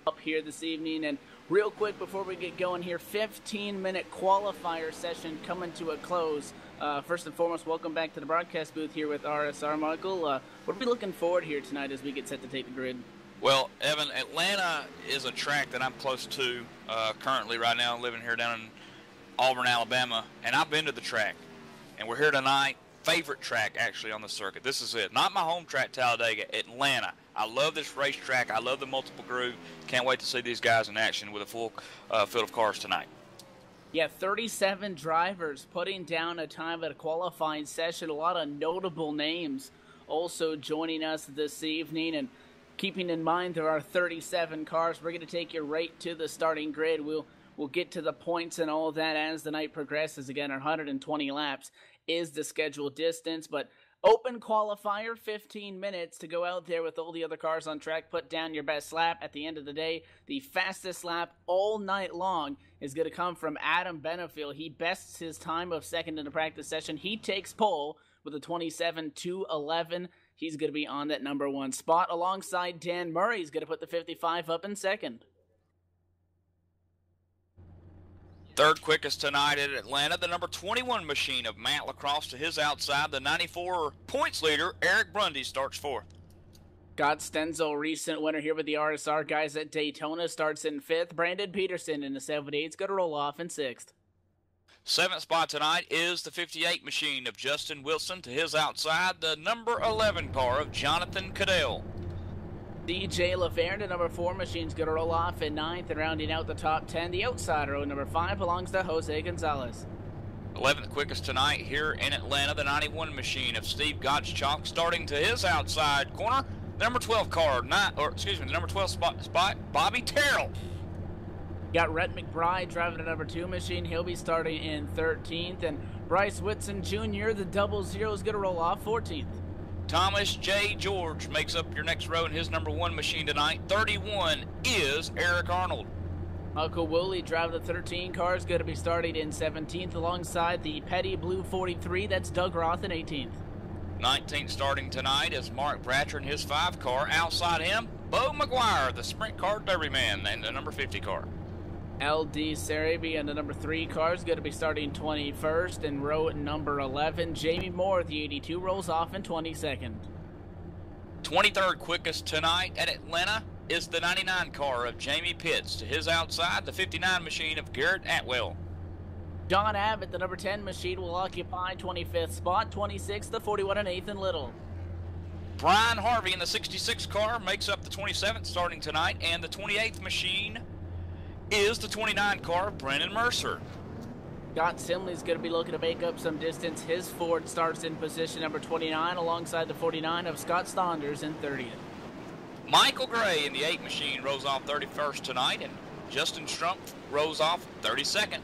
up here this evening. And real quick before we get going here, 15-minute qualifier session coming to a close. First and foremost, welcome back to the broadcast booth here with RSR. Michael, what are we looking forward here tonight as we get set to take the grid? Well, Evan, Atlanta is a track that I'm close to currently right now, living here down in Auburn, Alabama, and I've been to the track. And we're here tonight. Favorite track, actually, on the circuit. This is it. Not my home track, Talladega, Atlanta. I love this racetrack. I love the multiple groove. Can't wait to see these guys in action with a full field of cars tonight. Yeah, 37 drivers putting down a time at a qualifying session. A lot of notable names also joining us this evening. And keeping in mind there are 37 cars, we're going to take you right to the starting grid. We'll get to the points and all of that as the night progresses. Again, our 120 laps is the scheduled distance, but open qualifier, 15 minutes to go out there with all the other cars on track, put down your best lap. At the end of the day, the fastest lap all night long is going to come from Adam Benefiel. He bests his time of second in the practice session. He takes pole with a 27.211. He's going to be on that number one spot alongside Dan Murray. He's going to put the 55 up in second. Third quickest tonight at Atlanta, the number 21 machine of Matt Lacrosse to his outside. The 94 points leader, Eric Brundy, starts fourth. Scott Stenzel, recent winner here with the RSR guys at Daytona, starts in fifth. Brandon Peterson in the 78 is going to roll off in sixth. Seventh spot tonight is the 58 machine of Justin Wilson to his outside. The number 11 car of Jonathan Cadell. DJ Laverne, the number 4 machine's going to roll off in ninth, and rounding out the top 10, the outsider, number 5, belongs to Jose Gonzalez. 11th quickest tonight here in Atlanta, the 91 machine of Steve Gottschalk, starting to his outside corner. The number 12 car, the number 12 spot, Bobby Terrell. Got Rhett McBride driving the number 2 machine. He'll be starting in 13th, and Bryce Whitson Jr., the 00, is going to roll off 14th. Thomas J. George makes up your next row in his number 1 machine tonight. 31 is Eric Arnold. Michael Woolley driving the 13 car is going to be starting in 17th alongside the Petty Blue 43. That's Doug Roth in 18th. 19th starting tonight is Mark Bratcher in his 5 car. Outside him, Bo McGuire, the sprint car derby man, and the number 50 car. LD Sarabi and the number 3 car is going to be starting 21st, and row number 11, Jamie Moore, the 82, rolls off in 22nd. 23rd quickest tonight at Atlanta is the 99 car of Jamie Pitts. To his outside, the 59 machine of Garrett Atwell. John Abbott, the number 10 machine, will occupy 25th spot. 26th, the 41 and Nathan Little. Brian Harvey in the 66 car makes up the 27th starting tonight, and the 28th machine is the 29 car of Brennan Mercer. Scott Simley's going to be looking to make up some distance. His Ford starts in position number 29 alongside the 49 of Scott Stonders in 30th. Michael Gray in the 8 machine rolls off 31st tonight, and Justin Strumpf rolls off 32nd.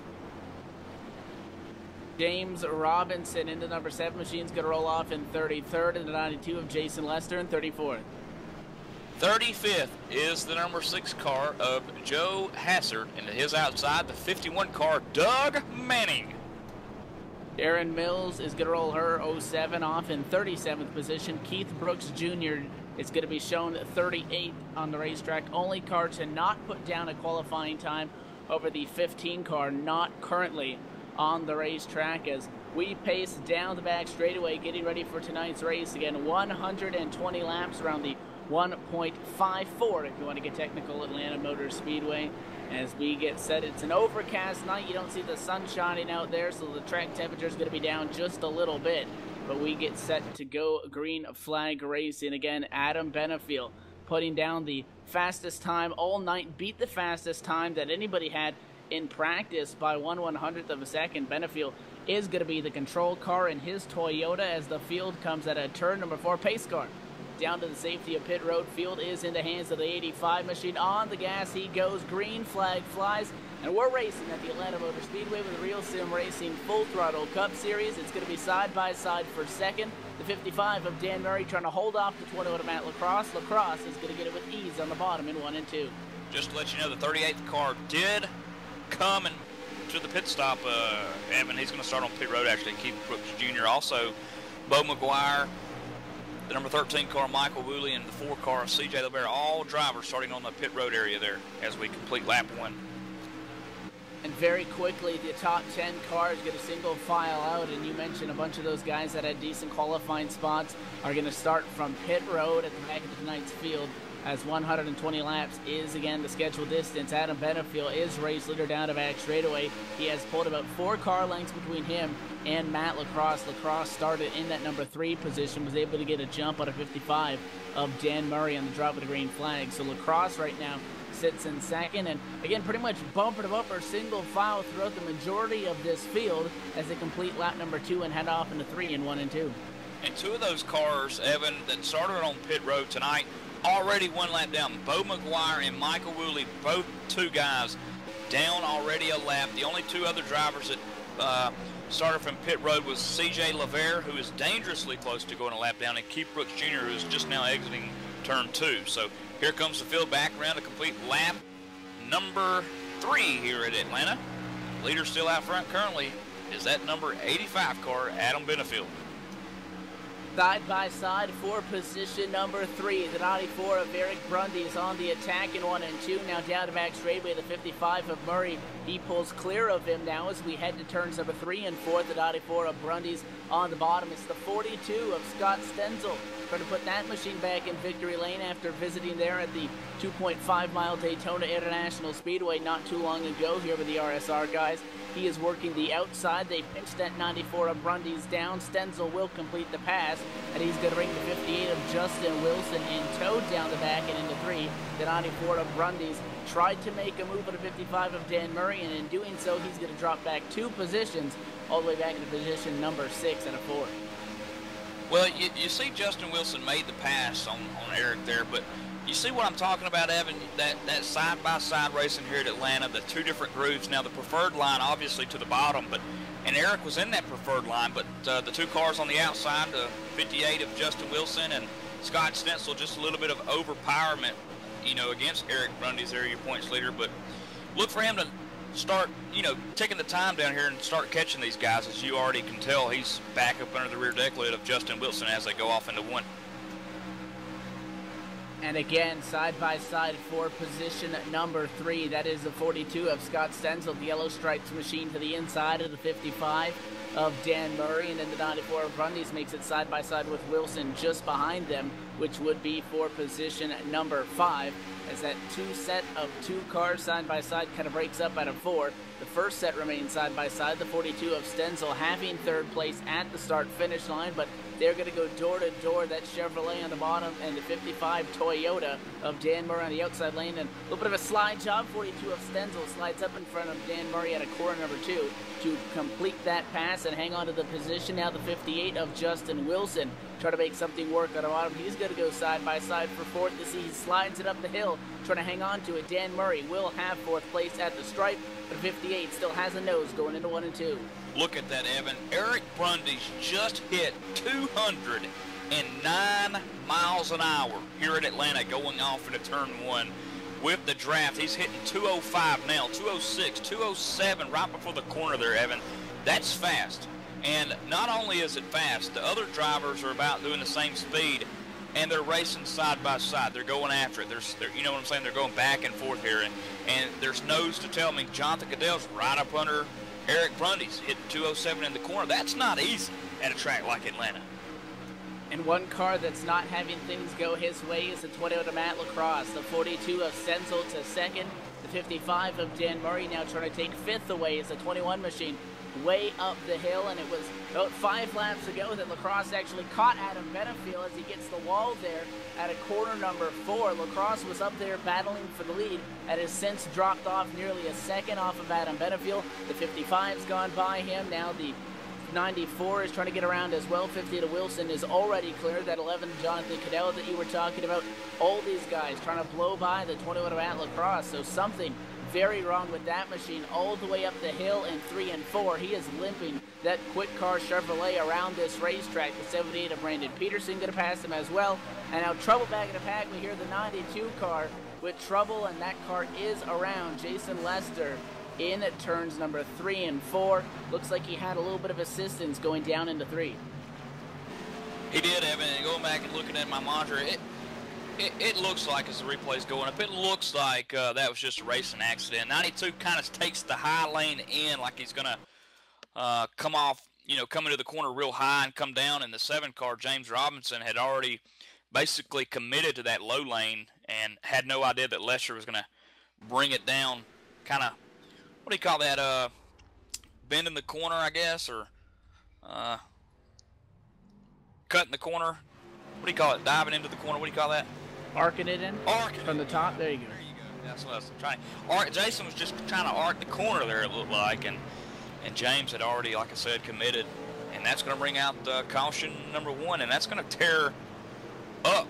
James Robinson in the number 7 machine is going to roll off in 33rd, and the 92 of Jason Lester in 34th. 35th is the number 6 car of Joe Hassard, and to his outside, the 51 car, Doug Manning. Darren Mills is going to roll her 07 off in 37th position. Keith Brooks Jr. is going to be shown 38th on the racetrack. Only car to not put down a qualifying time over the 15 car, not currently on the racetrack, as we pace down the back straightaway, getting ready for tonight's race. Again, 120 laps around the 1.54 if you want to get technical, Atlanta Motor Speedway. As we get set, it's an overcast night. You don't see the sun shining out there, so the track temperature is going to be down just a little bit. But we get set to go green flag racing. Again, Adam Benefiel putting down the fastest time all night, beat the fastest time that anybody had in practice by 1/100th of a second. Benefiel is going to be the control car in his Toyota as the field comes at a turn number 4 pace car. Down to the safety of pit road. Field is in the hands of the 85 machine. On the gas he goes. Green flag flies. And we're racing at the Atlanta Motor Speedway with the Real Sim Racing Full Throttle Cup Series. It's going to be side by side for second. The 55 of Dan Murray trying to hold off the 21 of Matt Lacrosse. Lacrosse is going to get it with ease on the bottom in 1 and 2. Just to let you know, the 38th car did come and to the pit stop. Evan, he's going to start on pit road actually. Keith Brooks Jr. Also, Bo McGuire the number 13 car, Michael Woolley, and the 4 car, C.J. LeBaire, all drivers starting on the pit road area there as we complete lap 1. And very quickly, the top 10 cars get a single file out, and you mentioned a bunch of those guys that had decent qualifying spots are going to start from pit road at the back of tonight's field, as 120 laps is again the scheduled distance. Adam Benefiel is race leader down to back straightaway. He has pulled about 4 car lengths between him and Matt Lacrosse. Lacrosse started in that number 3 position, was able to get a jump out of 55 of Dan Murray on the drop of the green flag. So Lacrosse right now sits in second, and again pretty much bumper to bumper single file throughout the majority of this field as they complete lap number 2 and head off into 3 in 1 and 2. And 2 of those cars, Evan, that started on pit road tonight already 1 lap down. Bo McGuire and Michael Woolley, both 2 guys down already a lap. The only 2 other drivers that started from pit road was C.J. LeBaire, who is dangerously close to going a lap down, and Keith Brooks Jr., who is just now exiting turn 2. So here comes the field back around to complete lap number 3 here at Atlanta. Leader still out front currently is that number 85 car, Adam Benefiel. Side by side for position number 3, the 94 of Eric Brundy is on the attack in 1 and 2. Now down to back straightaway, the 55 of Murray. He pulls clear of him now as we head to turns number 3 and 4. The 94 of Brundy's on the bottom. It's the 42 of Scott Stenzel trying to put that machine back in victory lane after visiting there at the 2.5-mile Daytona International Speedway not too long ago here with the RSR guys. He is working the outside. They pinched that 94 of Brundy's down. Stenzel will complete the pass, and he's going to bring the 58 of Justin Wilson in tow down the back and into 3. The 94 of Brundy's tried to make a move at the 55 of Dan Murray, and in doing so, he's going to drop back 2 positions all the way back into position number 6 out of 4. Well, you see Justin Wilson made the pass on Eric there, but you see what I'm talking about, Evan, that side-by-side racing here at Atlanta, the 2 different grooves. Now, the preferred line obviously to the bottom, and Eric was in that preferred line, but the 2 cars on the outside, the 58 of Justin Wilson and Scott Stenzel, just a little bit of overpowerment, against Eric Brundy's area points leader. But look for him to start, taking the time down here and start catching these guys. As you already can tell, he's back up under the rear deck lid of Justin Wilson as they go off into 1. And again, side by side for position number 3. That is the 42 of Scott Stenzel, the yellow stripes machine to the inside of the 55 of Dan Murray. And then the 94 of Brundy's makes it side by side with Wilson just behind them, which would be for position number 5. As that set of 2 cars side by side kind of breaks up out of 4. The first set remains side by side. The 42 of Stenzel having 3rd place at the start-finish line, but they're going to go door to door. That Chevrolet on the bottom and the 55 Toyota of Dan Murray on the outside lane. And a little bit of a slide job. 42 of Stenzel slides up in front of Dan Murray at a corner number 2 to complete that pass and hang on to the position. Now the 58 of Justin Wilson try to make something work on the bottom. He's going to go side by side for 4th as he slides it up the hill, trying to hang on to it. Dan Murray will have 4th place at the stripe, but 58 still has a nose going into 1 and 2. Look at that, Evan. Eric Brundy's just hit 209 miles an hour here at Atlanta going off into turn 1 with the draft. He's hitting 205 now, 206, 207 right before the corner there, Evan. That's fast. And not only is it fast, the other drivers are about doing the same speed, and they're racing side by side. They're going after it. They're you know what I'm saying? They're going back and forth here, and there's nose to tell me. Jonathan Goodell's right up under Eric Brundy's, hitting 207 in the corner. That's not easy at a track like Atlanta. And one car that's not having things go his way is the Toyota Matt Lacrosse. The 42 of Stenzel to 2nd. The 55 of Dan Murray now trying to take 5th away is the 21 machine way up the hill, and it was about 5 laps ago that Lacrosse actually caught Adam Benefiel as he gets the wall there at a corner number 4. Lacrosse was up there battling for the lead and has since dropped off nearly a second off of Adam Benefiel. The 55's gone by him. Now the 94 is trying to get around as well. 50 to Wilson is already clear. That 11 Jonathan Cadell that you were talking about. All these guys trying to blow by the 21 of Matt Lacrosse. So something very wrong with that machine all the way up the hill in 3 and 4. He is limping that quick car Chevrolet around this racetrack. The 78 of Brandon Peterson going to pass him as well. And now trouble back in the pack. We hear the 92 car with trouble, and that car is around Jason Lester in at turns number 3 and 4. Looks like he had a little bit of assistance going down into 3. He did, Evan, and going back and looking at my monitor, it looks like, as the replay's going up, it looks like that was just a racing accident. 92 kind of takes the high lane in like he's going to come off, come into the corner real high and come down, and the 7 car, James Robinson, had already basically committed to that low lane and had no idea that Lester was going to bring it down, kind of, what do you call that, bending the corner, I guess, or cutting the corner. What do you call it? Diving into the corner. What do you call that? Arcing it in? Arcing from the top. There you go. There you go. That's what I was trying. Jason was just trying to arc the corner there, it looked like, and James had already, like I said, committed, and that's going to bring out caution number 1, and that's going to tear up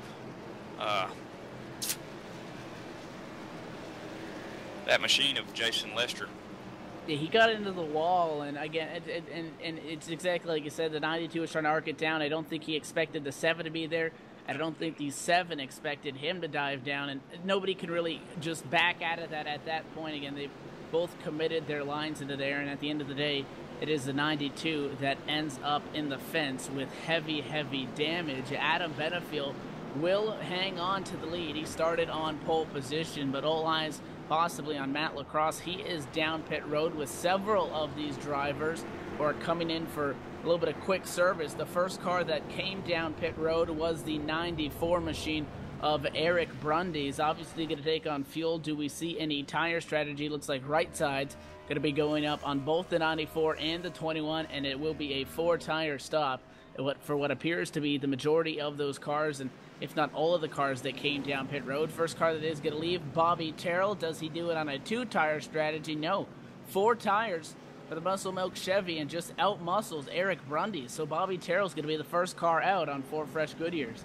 that machine of Jason Lester. Yeah, he got into the wall, and again, and it's exactly like you said. The 92 was trying to arc it down. I don't think he expected the 7 to be there. I don't think the 7 expected him to dive down, and nobody can really just back out of that at that point. Again, they've both committed their lines into there, and at the end of the day, it is the 92 that ends up in the fence with heavy, heavy damage. Adam Benefiel will hang on to the lead. He started on pole position, but all eyes possibly on Matt Lacrosse. He is down pit road with several of these drivers who are coming in for a little bit of quick service. The first car that came down pit road was the 94 machine of Eric Brundy's. Obviously going to take on fuel. Do we see any tire strategy? Looks like right side's going to be going up on both the 94 and the 21, and it will be a 4-tire stop for what appears to be the majority of those cars, and if not all of the cars that came down pit road. First car that is going to leave, Bobby Terrell. Does he do it on a 2-tire strategy? No. 4 tires for the Muscle Milk Chevy and just out-muscles Eric Brundy. So Bobby Terrell's going to be the first car out on 4 fresh Goodyears.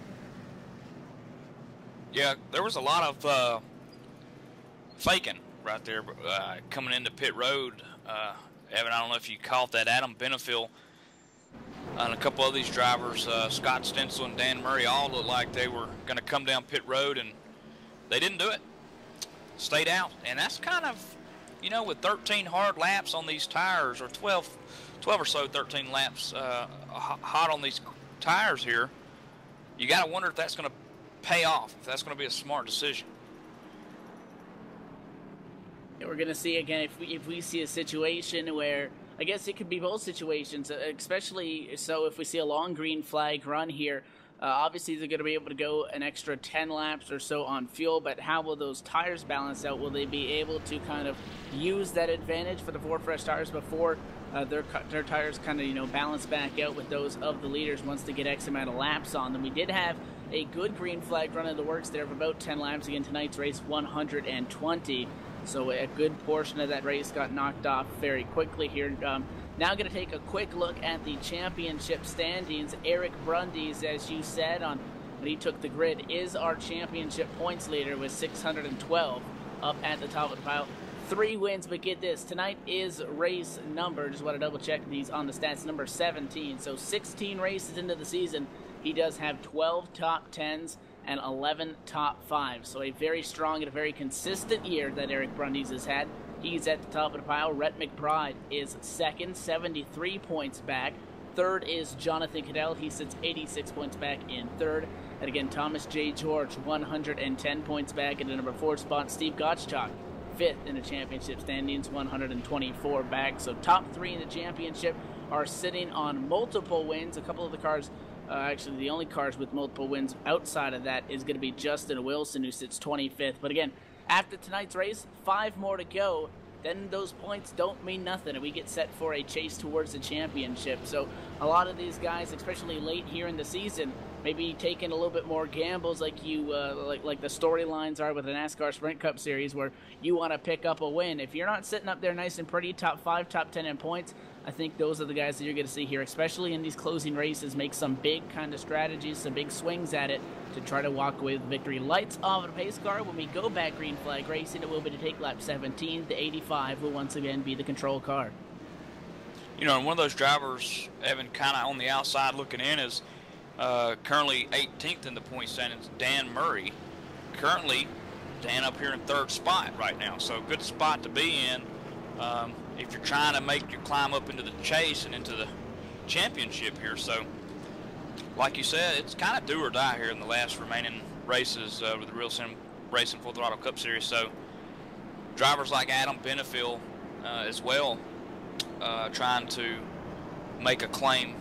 Yeah, there was a lot of faking right there coming into pit road. Evan, I don't know if you caught that. Adam Benefiel and a couple of these drivers, Scott Stencil and Dan Murray, all looked like they were going to come down pit road, and they didn't do it. Stayed out. And that's kind of, with 13 hard laps on these tires, or 12 or so, 13 laps hot on these tires here, you got to wonder if that's going to pay off, if that's going to be a smart decision. And we're going to see, again, if we see a situation where, I guess it could be both situations, especially so if we see a long green flag run here. Obviously, they're going to be able to go an extra 10 laps or so on fuel, but how will those tires balance out? Will they be able to kind of use that advantage for the 4 fresh tires before their tires kind of, balance back out with those of the leaders once they get X amount of laps on them? We did have a good green flag run in the works there of about 10 laps. Again, tonight's race 120. So a good portion of that race got knocked off very quickly here. Now going to take a quick look at the championship standings. Eric Brundy's, as you said when he took the grid, is our championship points leader with 612 up at the top of the pile. 3 wins, but get this, tonight is race number, just want to double check these on the stats, number 17. So 16 races into the season, he does have 12 top 10s and 11 top 5s. So a very strong and a very consistent year that Eric Brundy's has had. He's at the top of the pile. Rhett McBride is second, 73 points back. Third is Jonathan Cadell. He sits 86 points back in third. And again, Thomas J. George, 110 points back in the number 4 spot. Steve Gottschalk, 5th in the championship standings, 124 back. So top 3 in the championship are sitting on multiple wins. A couple of the cars, actually the only cars with multiple wins outside of that is going to be Justin Wilson, who sits 25th. But again, after tonight's race, 5 more to go. Then those points don't mean nothing, and we get set for a chase towards the championship. So a lot of these guys, especially late here in the season, maybe taking a little bit more gambles like like the storylines are with the NASCAR Sprint Cup Series, where you want to pick up a win. If you're not sitting up there nice and pretty, top 5, top 10 in points, I think those are the guys that you're going to see here, especially in these closing races, make some big kind of strategies, some big swings at it to try to walk away with victory. Lights off the pace car. When we go back green flag racing, it will be to take lap 17. The 85 will once again be the control car. And one of those drivers, Evan, kind of on the outside looking in, is currently 18th in the point standings, Dan Murray. Currently, Dan up here in 3rd spot right now, so good spot to be in if you're trying to make your climb up into the chase and into the championship here. So like you said, it's kind of do or die here in the last remaining races with the Real Sim Racing Full Throttle Cup Series. So drivers like Adam Benefiel as well trying to make a claim.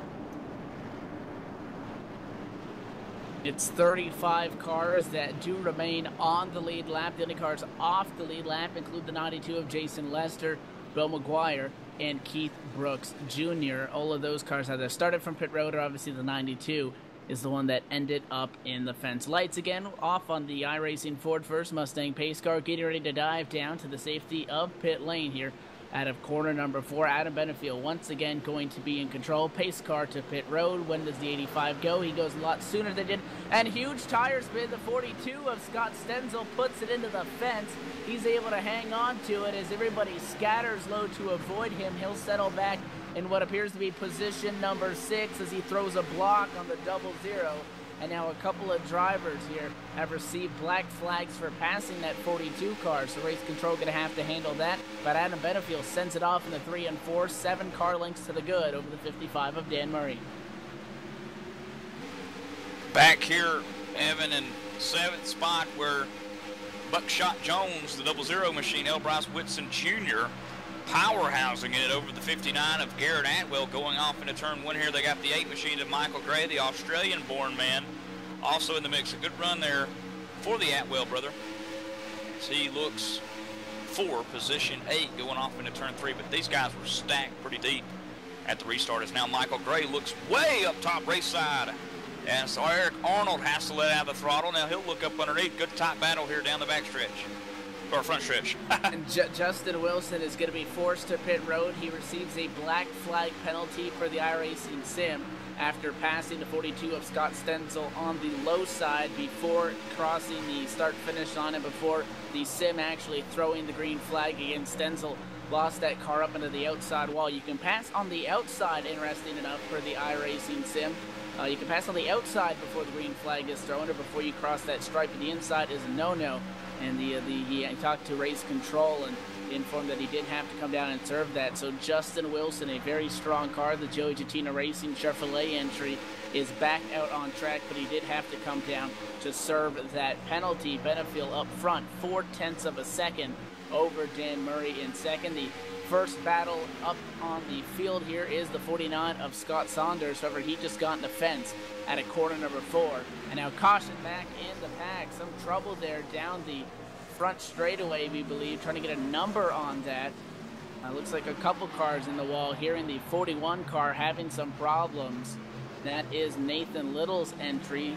It's 35 cars that do remain on the lead lap. The only cars off the lead lap include the 92 of Jason Lester, Bill McGuire, and Keith Brooks Jr. All of those cars either started from pit road, or obviously the 92 is the one that ended up in the fence. Lights again off on the iRacing Ford First Mustang pace car, getting ready to dive down to the safety of pit lane here out of corner number 4. Adam Benefiel once again going to be in control. Pace car to pit road. When does the 85 go? He goes a lot sooner than did. And huge tire spin. The 42 of Scott Stenzel puts it into the fence. He's able to hang on to it as everybody scatters low to avoid him. He'll settle back in what appears to be position number 6 as he throws a block on the 00. And now a couple of drivers here have received black flags for passing that 42 car, so race control going to have to handle that. But Adam Benefiel sends it off in the 3 and 4, 7 car lengths to the good over the 55 of Dan Murray. Back here, Evan, in 7th spot where Buckshot Jones, the 00 machine, L. Bryce Whitson Jr., powerhousing it over the 59 of Garrett Atwell, going off into turn 1 here. They got the 8 machine of Michael Gray, the Australian-born man, also in the mix. A good run there for the Atwell brother as he looks for position 8 going off into turn 3. But these guys were stacked pretty deep at the restart as now Michael Gray looks way up top race side. And so Eric Arnold has to let out the throttle. Now he'll look up underneath. Good tight battle here down the backstretch. Or front stretch. And Justin Wilson is going to be forced to pit road. He receives a black flag penalty for the iRacing Sim after passing the 42 of Scott Stenzel on the low side before crossing the start-finish line and before the Sim actually throwing the green flag against Stenzel. Lost that car up into the outside wall. You can pass on the outside, interesting enough, for the iRacing Sim. You can pass on the outside before the green flag is thrown or before you cross that stripe, and the inside is a no-no. And he talked to race control and informed that he did have to come down and serve that. So Justin Wilson, a very strong car, the Joey Jattina Racing Chevrolet entry, is back out on track, but he did have to come down to serve that penalty. Benefiel up front, 0.4 of a second over Dan Murray in second. The first battle up on the field here is the 49 of Scott Saunders. However, he just got in the fence at a corner number 4. And now caution back in the pack. Some trouble there down the front straightaway, we believe, trying to get a number on that. Looks like a couple cars in the wall here in the 41 car having some problems. That is Nathan Little's entry.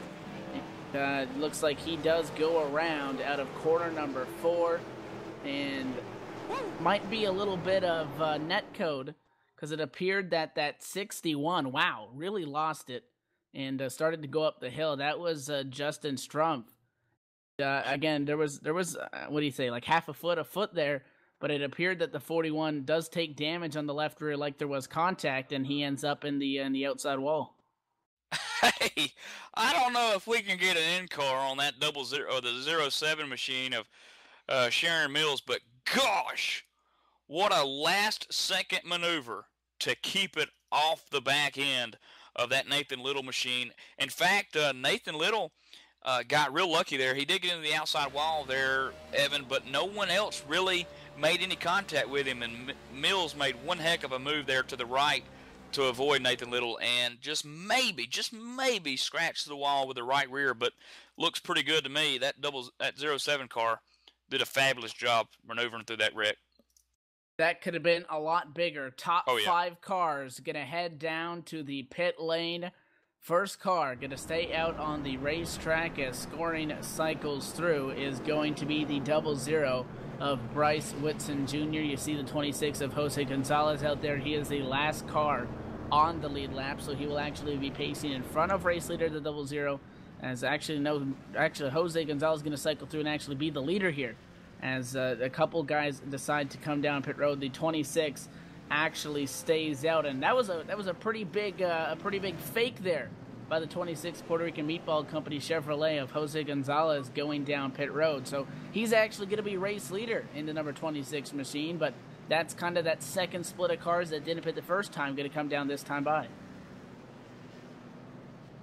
Looks like he does go around out of corner number 4. And might be a little bit of net code, because it appeared that that 61, wow, really lost it and started to go up the hill. That was Justin Strumpf. Again, there was what do you say, like half a foot there, but it appeared that the 41 does take damage on the left rear, like there was contact, and he ends up in the outside wall. Hey, I don't know if we can get an in-car on that 00 or the 07 machine of Sharon Mills, but gosh, what a last-second maneuver to keep it off the back end of that Nathan Little machine. In fact, Nathan Little got real lucky there. He did get into the outside wall there, Evan, but no one else really made any contact with him, and Mills made one heck of a move there to the right to avoid Nathan Little and just maybe scratched the wall with the right rear, but looks pretty good to me. That 07 car did a fabulous job maneuvering through that wreck. That could have been a lot bigger. Top 5 cars going to head down to the pit lane. First car going to stay out on the racetrack as scoring cycles through is going to be the 00 of Bryce Whitson Jr. You see the 26 of Jose Gonzalez out there. He is the last car on the lead lap, so he will actually be pacing in front of race leader the 00. As actually Jose Gonzalez is going to cycle through and actually be the leader here, as a couple guys decide to come down pit road. The 26 actually stays out, and that was a pretty big fake there by the 26 Puerto Rican Meatball Company Chevrolet of Jose Gonzalez going down pit road. So he's actually going to be race leader in the number 26 machine, but that's kind of that second split of cars that didn't pit the first time going to come down this time by.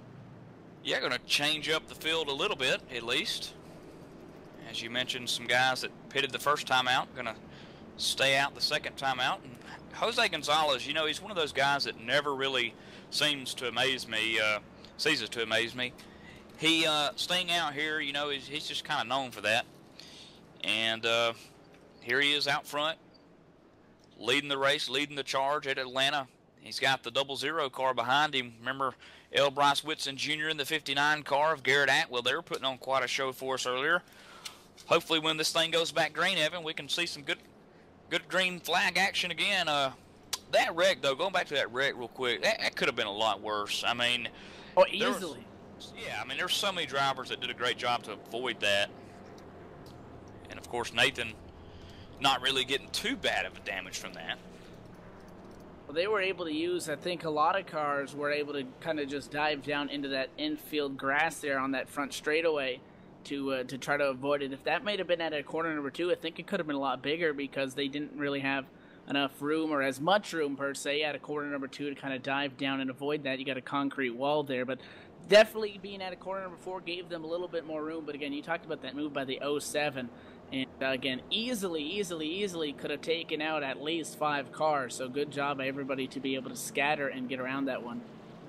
Yeah, going to change up the field a little bit, at least. As you mentioned, some guys that pitted the first time out going to stay out the second time out. And Jose Gonzalez, you know, he's one of those guys that never really seems to amaze me, ceases to amaze me. He staying out here, you know, he's just kind of known for that. And here he is out front, leading the race, leading the charge at Atlanta. He's got the 00 car behind him. Remember L. Bryce Whitson Jr. in the 59 car of Garrett Atwell. They were putting on quite a show for us earlier. Hopefully when this thing goes back green, Evan, we can see some good green flag action again. That wreck, though, going back to that wreck real quick, that could have been a lot worse. I mean, oh, easily. I mean, there's so many drivers that did a great job to avoid that. And, of course, Nathan not really getting too bad of a damage from that. Well, they were able to use, I think a lot of cars were able to kind of just dive down into that infield grass there on that front straightaway to try to avoid it. If that might have been at a corner number 2, I think it could have been a lot bigger because they didn't really have enough room or as much room per se at a corner number 2 to kind of dive down and avoid that. You got a concrete wall there, but definitely being at a corner number 4 gave them a little bit more room. But again, you talked about that move by the 07. And again, easily could have taken out at least 5 cars. So good job by everybody to be able to scatter and get around that one.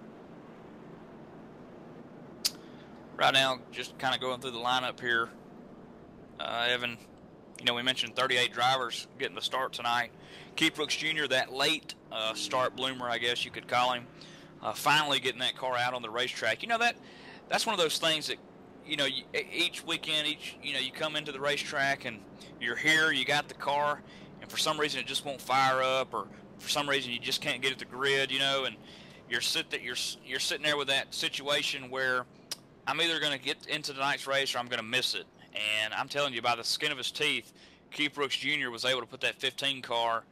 Right now, just kind of going through the lineup here, Evan, you know, we mentioned 38 drivers getting the start tonight. Keith Brooks Jr., that late start bloomer, I guess you could call him, finally getting that car out on the racetrack. You know, that's one of those things that, you know, each weekend, you come into the racetrack and you're here, you got the car, and for some reason it just won't fire up, or for some reason you just can't get at the grid, you know, and you're sitting there with that situation where I'm either going to get into tonight's race or I'm going to miss it. And I'm telling you, by the skin of his teeth, Keith Brooks Jr. was able to put that 15 car,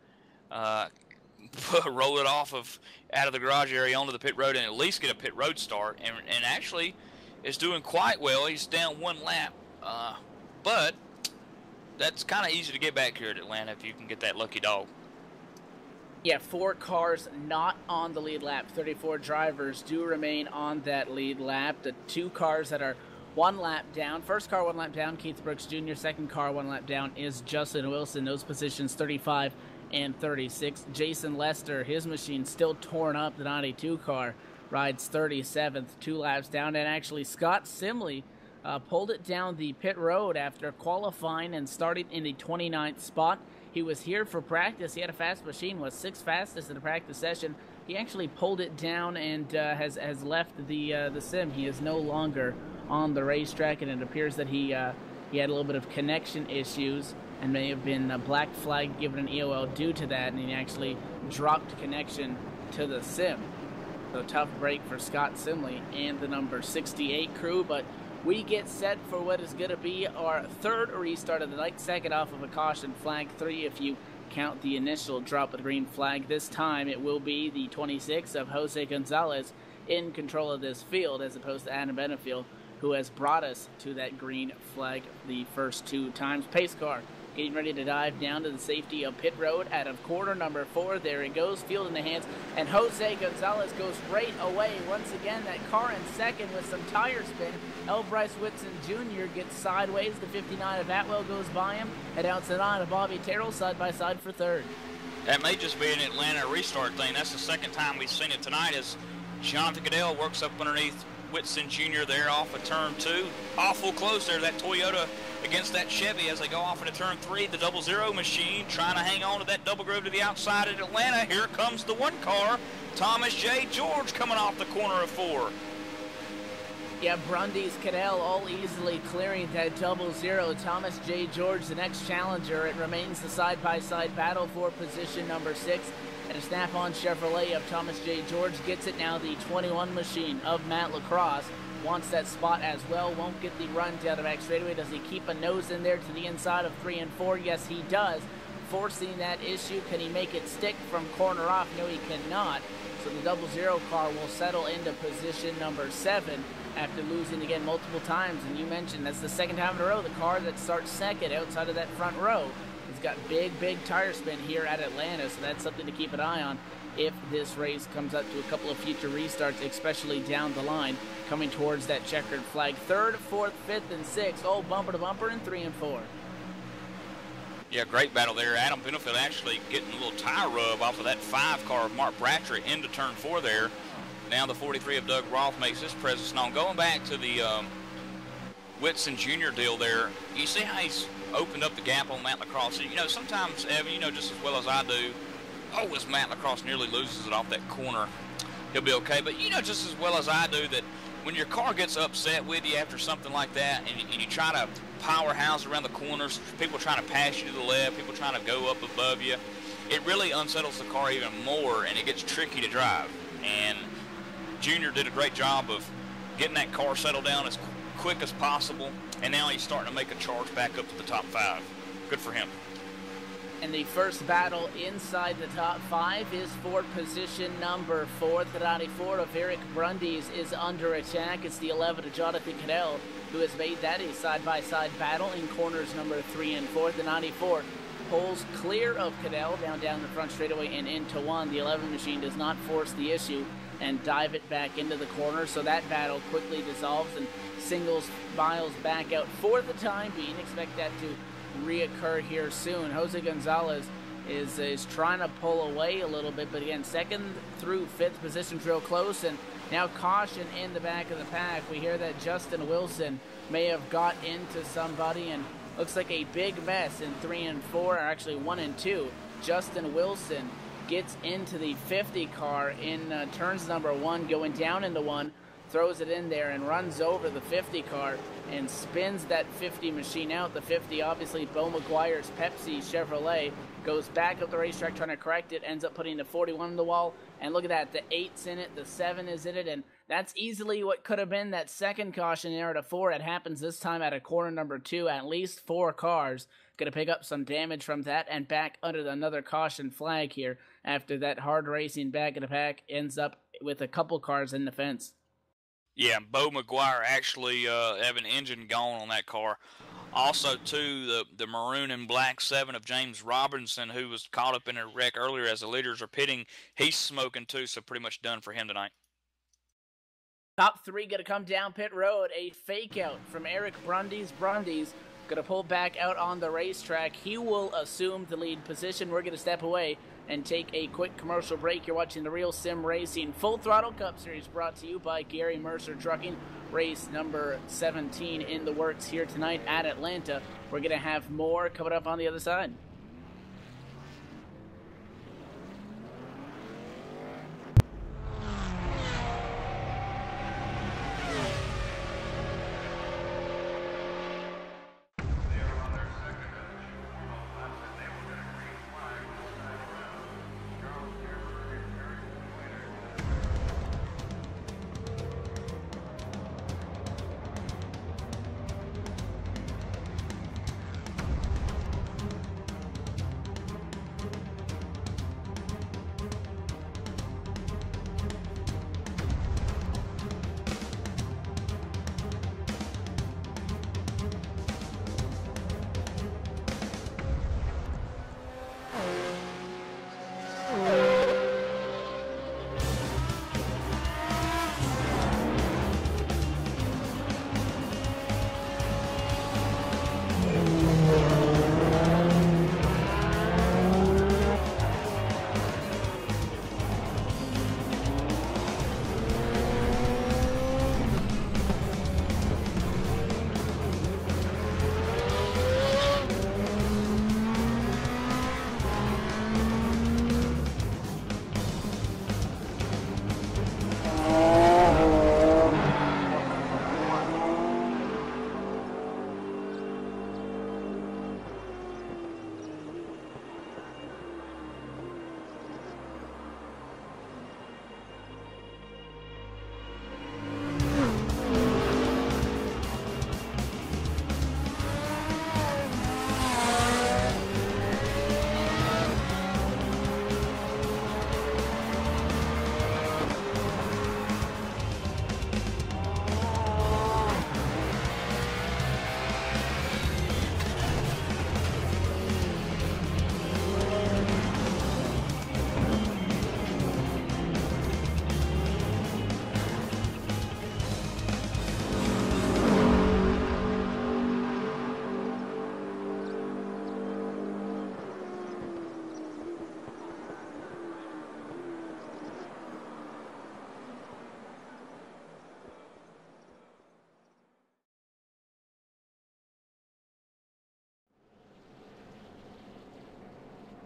roll it out of the garage area onto the pit road and at least get a pit road start, and actually is doing quite well. He's down 1 lap, but that's kind of easy to get back here at Atlanta if you can get that lucky dog. Yeah, 4 cars not on the lead lap. 34 drivers do remain on that lead lap. The 2 cars that are 1 lap down. First car 1 lap down, Keith Brooks Jr. Second car 1 lap down is Justin Wilson. Those positions 35 and 36. Jason Lester, his machine still torn up. The 92 car rides 37th, 2 laps down. And actually Scott Simley pulled it down the pit road after qualifying and starting in the 29th spot. He was here for practice. He had a fast machine, was 6th fastest in the practice session. He actually pulled it down and has left the sim. He is no longer on the racetrack, and it appears that he had a little bit of connection issues and may have been a black flag given an EOL due to that, and he actually dropped connection to the sim. So tough break for Scott Simley and the number 68 crew, but we get set for what is going to be our 3rd restart of the night, second off of a caution flag, 3 if you count the initial drop of the green flag. This time it will be the 26 of Jose Gonzalez in control of this field, as opposed to Adam Benefield, who has brought us to that green flag the first 2 times. Pace car getting ready to dive down to the safety of pit road out of quarter number 4. There it goes, field in the hands, and Jose Gonzalez goes right away. Once again, that car in second with some tire spin. L. Bryce Whitson Jr. gets sideways. The 59 of Atwell goes by him, and out to on Bobby Terrell side by side for 3rd. That may just be an Atlanta restart thing. That's the second time we've seen it tonight as Jonathan Goodell works up underneath Whitson Jr. there off of turn 2. Awful close there, that Toyota against that Chevy as they go off into turn 3. The 00 machine trying to hang on to that double groove to the outside at Atlanta. Here comes the 1 car, Thomas J. George, coming off the corner of 4. Yeah, Brundy's Cadell all easily clearing that 00. Thomas J. George, the next challenger. It remains the side-by-side battle for position number 6. And a Snap-on Chevrolet of Thomas J. George gets it now. The 21 machine of Matt Lacrosse wants that spot as well. Won't get the run down the back straightaway. Does he keep a nose in there to the inside of 3 and 4? Yes, he does. Forcing that issue. Can he make it stick from corner off? No, he cannot. So the 00 car will settle into position number 7 after losing again multiple times. And you mentioned that's the second time in a row the car that starts second outside of that front row He's got big tire spin here at Atlanta, so that's something to keep an eye on if this race comes up to a couple of future restarts, especially down the line, coming towards that checkered flag. 3rd, 4th, 5th, and 6th, all bumper to bumper in 3 and 4. Yeah, great battle there. Adam Benefield actually getting a little tire rub off of that 5 car of Mark Bratcher into turn 4 there. Now the 43 of Doug Roth makes his presence known. Going back to the Whitson Jr. deal there, you see how he's opened up the gap on Matt Lacrosse. You know, sometimes, Evan, you know just as well as I do, as Matt Lacrosse nearly loses it off that corner, he'll be okay. But you know just as well as I do that when your car gets upset with you after something like that and you try to powerhouse around the corners, people trying to pass you to the left, people trying to go up above you, it really unsettles the car even more and it gets tricky to drive. And Junior did a great job of getting that car settled down as quick as possible, and now he's starting to make a charge back up to the top 5. Good for him. And the first battle inside the top 5 is for position number 4. The 94 of Eric Brundys is under attack. It's the 11 of Jonathan Cadell who has made that a side-by-side battle in corners number 3 and 4. The 94 pulls clear of Cadell down the front straightaway and into 1. The 11 machine does not force the issue and dive it back into the corner, so that battle quickly dissolves and singles Miles back out for the time being. Expect that to reoccur here soon. Jose Gonzalez is trying to pull away a little bit, but again, 2nd through 5th positions real close, and now caution in the back of the pack. We hear that Justin Wilson may have got into somebody, and looks like a big mess in 3 and 4, or actually 1 and 2. Justin Wilson gets into the 50 car in turns number 1, going down into 1, throws it in there and runs over the 50 car and spins that 50 machine out. The 50, obviously, Bo McGuire's Pepsi Chevrolet, goes back up the racetrack trying to correct it, ends up putting the 41 on the wall, and look at that, the 8's in it, the 7 is in it, and that's easily what could have been that second caution error to 4. It happens this time at a corner number 2, at least 4 cars going to pick up some damage from that and back under another caution flag here after that hard racing back of the pack ends up with a couple cars in the fence. Yeah, Bo McGuire actually have an engine gone on that car. Also, too, the maroon and black 7 of James Robinson, who was caught up in a wreck earlier as the leaders are pitting, he's smoking too, so pretty much done for him tonight. Top 3 going to come down pit road. A fake out from Eric Brundys. Brundys going to pull back out on the racetrack. He will assume the lead position. We're going to step away and take a quick commercial break. You're watching the Real Sim Racing Full Throttle Cup Series, brought to you by Gary Mercer Trucking. Race number 17 in the works here tonight at Atlanta. We're going to have more coming up on the other side.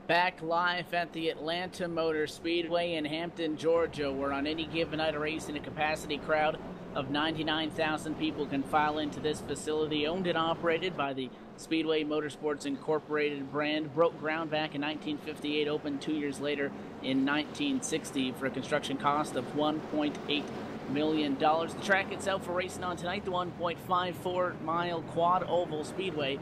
Back live at the Atlanta Motor Speedway in Hampton, Georgia, where on any given night a race in a capacity crowd of 99,000 people can file into this facility, owned and operated by the Speedway Motorsports Incorporated brand. Broke ground back in 1958, opened 2 years later in 1960 for a construction cost of $1.8 million. The track itself for racing on tonight, the 1.54-mile quad oval speedway.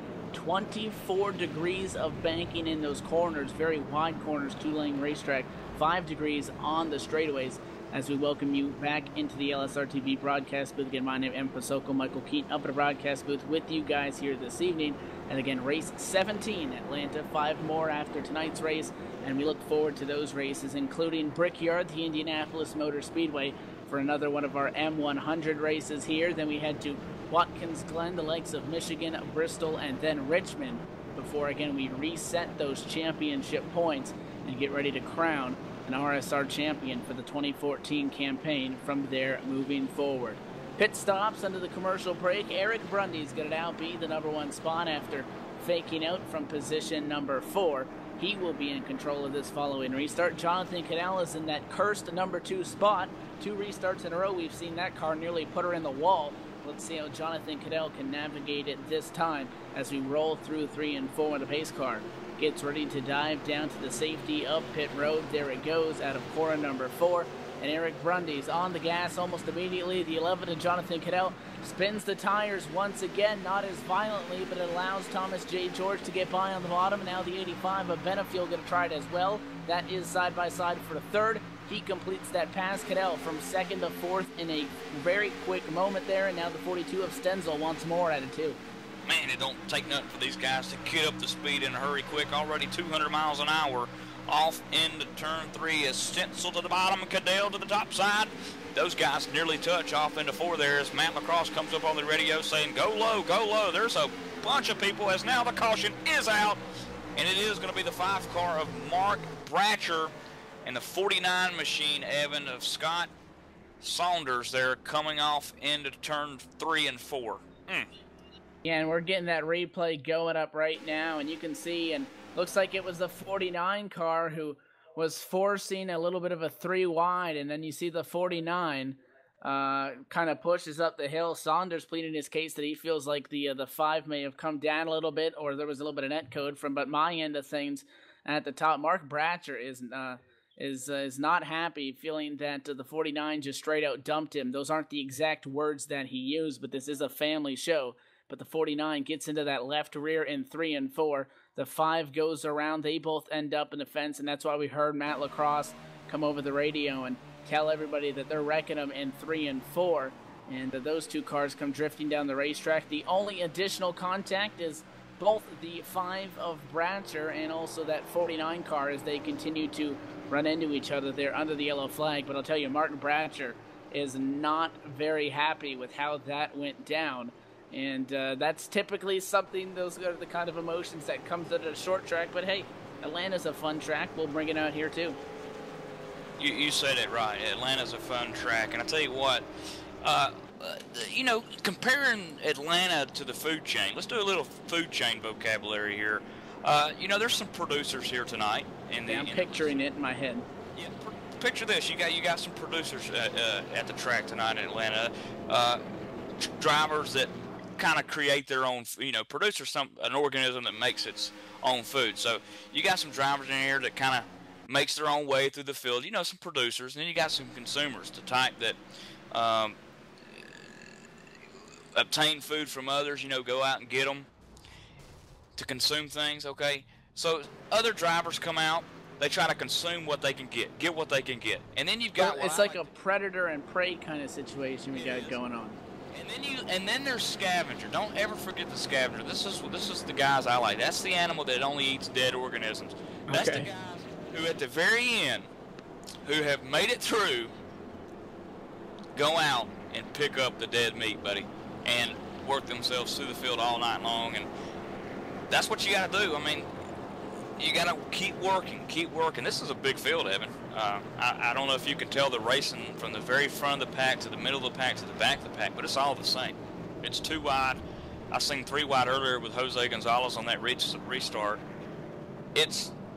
24 degrees of banking in those corners, very wide corners, two-lane racetrack, 5 degrees on the straightaways. As we welcome you back into the LSR TV broadcast booth. Again, my name is M. Pasoko, Michael Keaton, up at the broadcast booth with you guys here this evening. And again, race 17, Atlanta, 5 more after tonight's race. And we look forward to those races, including Brickyard, the Indianapolis Motor Speedway, for another one of our M100 races here. Then we head to Watkins Glen, the likes of Michigan, Bristol, and then Richmond, before again we reset those championship points and get ready to crown an RSR champion for the 2014 campaign from there moving forward. Pit stops under the commercial break. Eric Brundy's going to now be the #1 spot after faking out from position number 4. He will be in control of this following restart. Jonathan Cadell is in that cursed #2 spot. 2 restarts in a row, we've seen that car nearly put her in the wall. Let's see how Jonathan Cadell can navigate it this time as we roll through 3 and 4 with the pace car. Gets ready to dive down to the safety of pit road. There it goes out of corner number 4. And Eric Brundy's on the gas almost immediately. The 11 of Jonathan Cadell spins the tires once again, not as violently, but it allows Thomas J. George to get by on the bottom. Now the 85 of Benefield going to try it as well. That is side by side for the 3rd. He completes that pass. Cadell from 2nd to 4th in a very quick moment there. And now the 42 of Stenzel wants more at it too. Man, it don't take nothing for these guys to get up the speed in a hurry quick. Already 200 miles an hour off into turn 3 as Stenzel to the bottom and Cadell to the top side. Those guys nearly touch off into 4 there as Matt Lacrosse comes up on the radio saying, go low, go low. There's a bunch of people as now the caution is out. And it is going to be the 5 car of Mark Bratcher and the 49 machine, Evan, of Scott Saunders there coming off into turn 3 and 4. Yeah, and we're getting that replay going up right now, and you can see, and looks like it was the 49 car who was forcing a little bit of a 3 wide, and then you see the 49 kind of pushes up the hill. Saunders pleading his case that he feels like the 5 may have come down a little bit, or there was a little bit of net code from, but my end of things at the top, Mark Bratcher is not happy, feeling that the 49 just straight out dumped him. Those aren't the exact words that he used, but this is a family show. But the 49 gets into that left rear in 3 and 4. The 5 goes around. They both end up in the fence, and that's why we heard Matt Lacrosse come over the radio and tell everybody that they're wrecking them in 3 and 4. And those 2 cars come drifting down the racetrack. The only additional contact is both the 5 of Bratcher and also that 49 car as they continue to run into each other there under the yellow flag. But I'll tell you, Martin Bratcher is not very happy with how that went down. And that's typically something, those are the kind of emotions that comes at a short track. But hey, Atlanta's a fun track. We'll bring it out here too. You said it right. Atlanta's a fun track. And I tell you what, you know, comparing Atlanta to the food chain, let's do a little food chain vocabulary here. You know, there's some producers here tonight. I'm picturing it in my head. Yeah, picture this. You got some producers at the track tonight in Atlanta. Drivers that kind of create their own, you know, producer, an organism that makes its own food. So you got some drivers in here that kind of makes their own way through the field. You know, some producers, and then you got some consumers, the type that obtain food from others. You know, go out and get them to consume things. Okay, so other drivers come out. They try to consume what they can get what they can get, and then you've got. Well, it's like a predator and prey kind of situation we got going on. And then there's scavenger. Don't ever forget the scavenger. This is the guys I like. That's the animal that only eats dead organisms. That's the guys who at the very end, who have made it through, go out and pick up the dead meat, buddy, and work themselves through the field all night long. And that's what you got to do. I mean, you got to keep working. This is a big field, Evan. I don't know if you can tell the racing from the very front of the pack to the middle of the pack to the back of the pack, but it's all the same. It's 2 wide. I seen 3 wide earlier with Jose Gonzalez on that restart. It's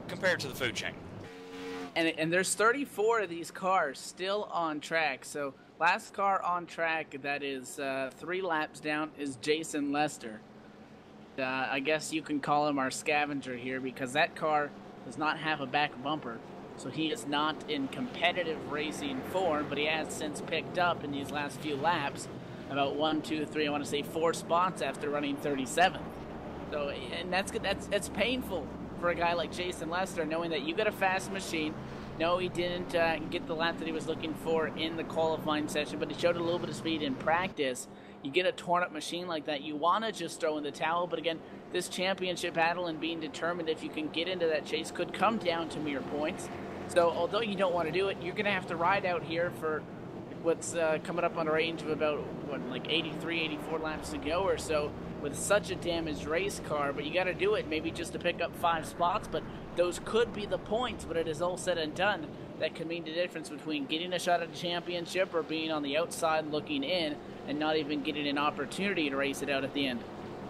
compared to the food chain. And there's 34 of these cars still on track. So last car on track that is 3 laps down is Jason Lester. I guess you can call him our scavenger here because that car does not have a back bumper. So he is not in competitive racing form, but he has since picked up in these last few laps about 1, 2, 3, I want to say 4 spots after running 37th. So, and that's painful for a guy like Jason Lester, knowing that you got a fast machine. No, he didn't get the lap that he was looking for in the qualifying session, but he showed a little bit of speed in practice. You get a torn-up machine like that, you want to just throw in the towel. But again, this championship battle and being determined if you can get into that chase could come down to mere points. So, although you don't want to do it, you're going to have to ride out here for what's coming up on a range of about, like 83, 84 laps to go or so, with such a damaged race car. But you got to do it maybe just to pick up 5 spots, but those could be the points. But it is all said and done, that could mean the difference between getting a shot at the championship or being on the outside looking in and not even getting an opportunity to race it out at the end.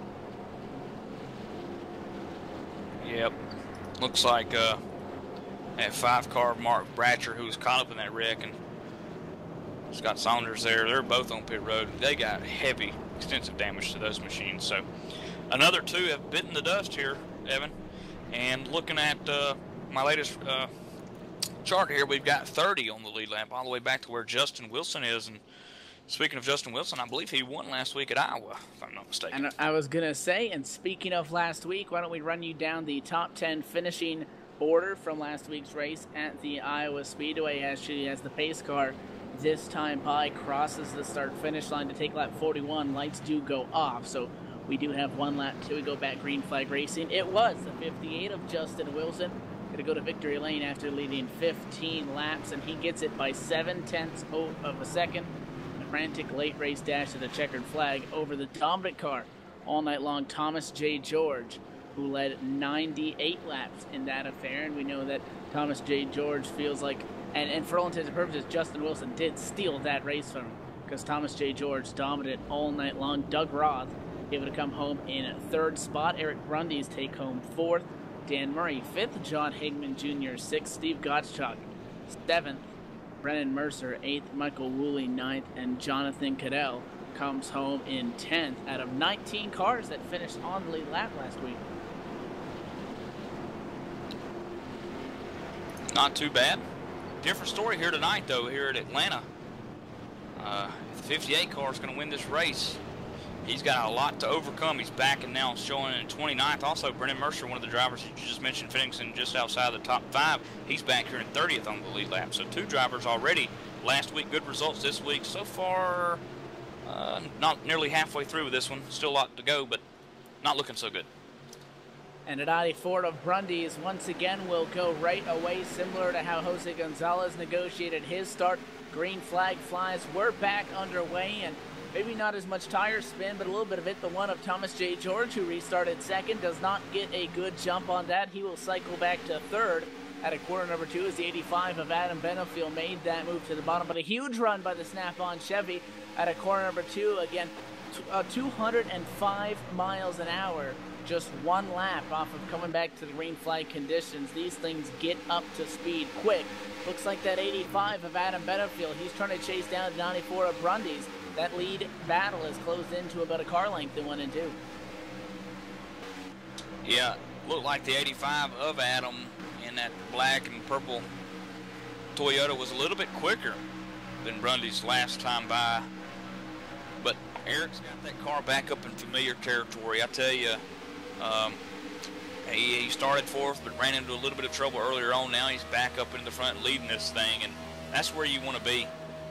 Yep, looks like that 5-car Mark Bratcher, who was caught up in that wreck, and Scott Saunders there, they're both on pit road. They got heavy, extensive damage to those machines. So another 2 have bitten the dust here, Evan. And looking at my latest chart here, we've got 30 on the lead lap, all the way back to where Justin Wilson is. And speaking of Justin Wilson, I believe he won last week at Iowa, if I'm not mistaken. And I was going to say, and speaking of last week, why don't we run you down the top 10 finishing order from last week's race at the Iowa Speedway, actually, as the pace car this time by crosses the start-finish line to take lap 41. Lights do go off, so we do have 1 lap till we go back green flag racing. It was the 58 of Justin Wilson. Going to go to victory lane after leading 15 laps, and he gets it by 7/10 of a second. A frantic late race dash to the checkered flag over the dominant car all night long, Thomas J. George, who led 98 laps in that affair. And we know that Thomas J. George feels like, and for all intents and purposes, Justin Wilson did steal that race from him, because Thomas J. George dominated all night long. Doug Roth able to come home in 3rd spot. Eric Brundys take home 4th. Dan Murray 5th. John Higman Jr. 6th. Steve Gottschalk 7th. Brennan Mercer 8th. Michael Woolley 9th. And Jonathan Cadell comes home in 10th out of 19 cars that finished on the lead lap last week. Not too bad. Different story here tonight, though, here at Atlanta. The 58 car is going to win this race. He's got a lot to overcome. He's back and now showing in 29th. Also, Brennan Mercer, one of the drivers that you just mentioned, finishing just outside the top 5. He's back here in 30th on the lead lap. So 2 drivers already last week. Good results this week. So far, not nearly halfway through with this one. Still a lot to go, but not looking so good. And at Audi Ford of Brundys, once again, will go right away, similar to how Jose Gonzalez negotiated his start. Green flag flies. We're back underway, and maybe not as much tire spin, but a little bit of it. The one of Thomas J. George, who restarted 2nd, does not get a good jump on that. He will cycle back to 3rd at a corner number 2 as the 85 of Adam Benefield made that move to the bottom. But a huge run by the Snap-on Chevy at a corner number 2. Again, 205 miles an hour. Just 1 lap off of coming back to the green flag conditions. These things get up to speed quick. Looks like that 85 of Adam Benefield, he's trying to chase down the 94 of Brundys. That lead battle is closed into about a car length in 1 and 2. Yeah, looked like the 85 of Adam in that black and purple Toyota was a little bit quicker than Brundys last time by. But Eric's got that car back up in familiar territory. I tell you, he started 4th but ran into a little bit of trouble earlier on. Now he's back up in the front leading this thing, and that's where you want to be.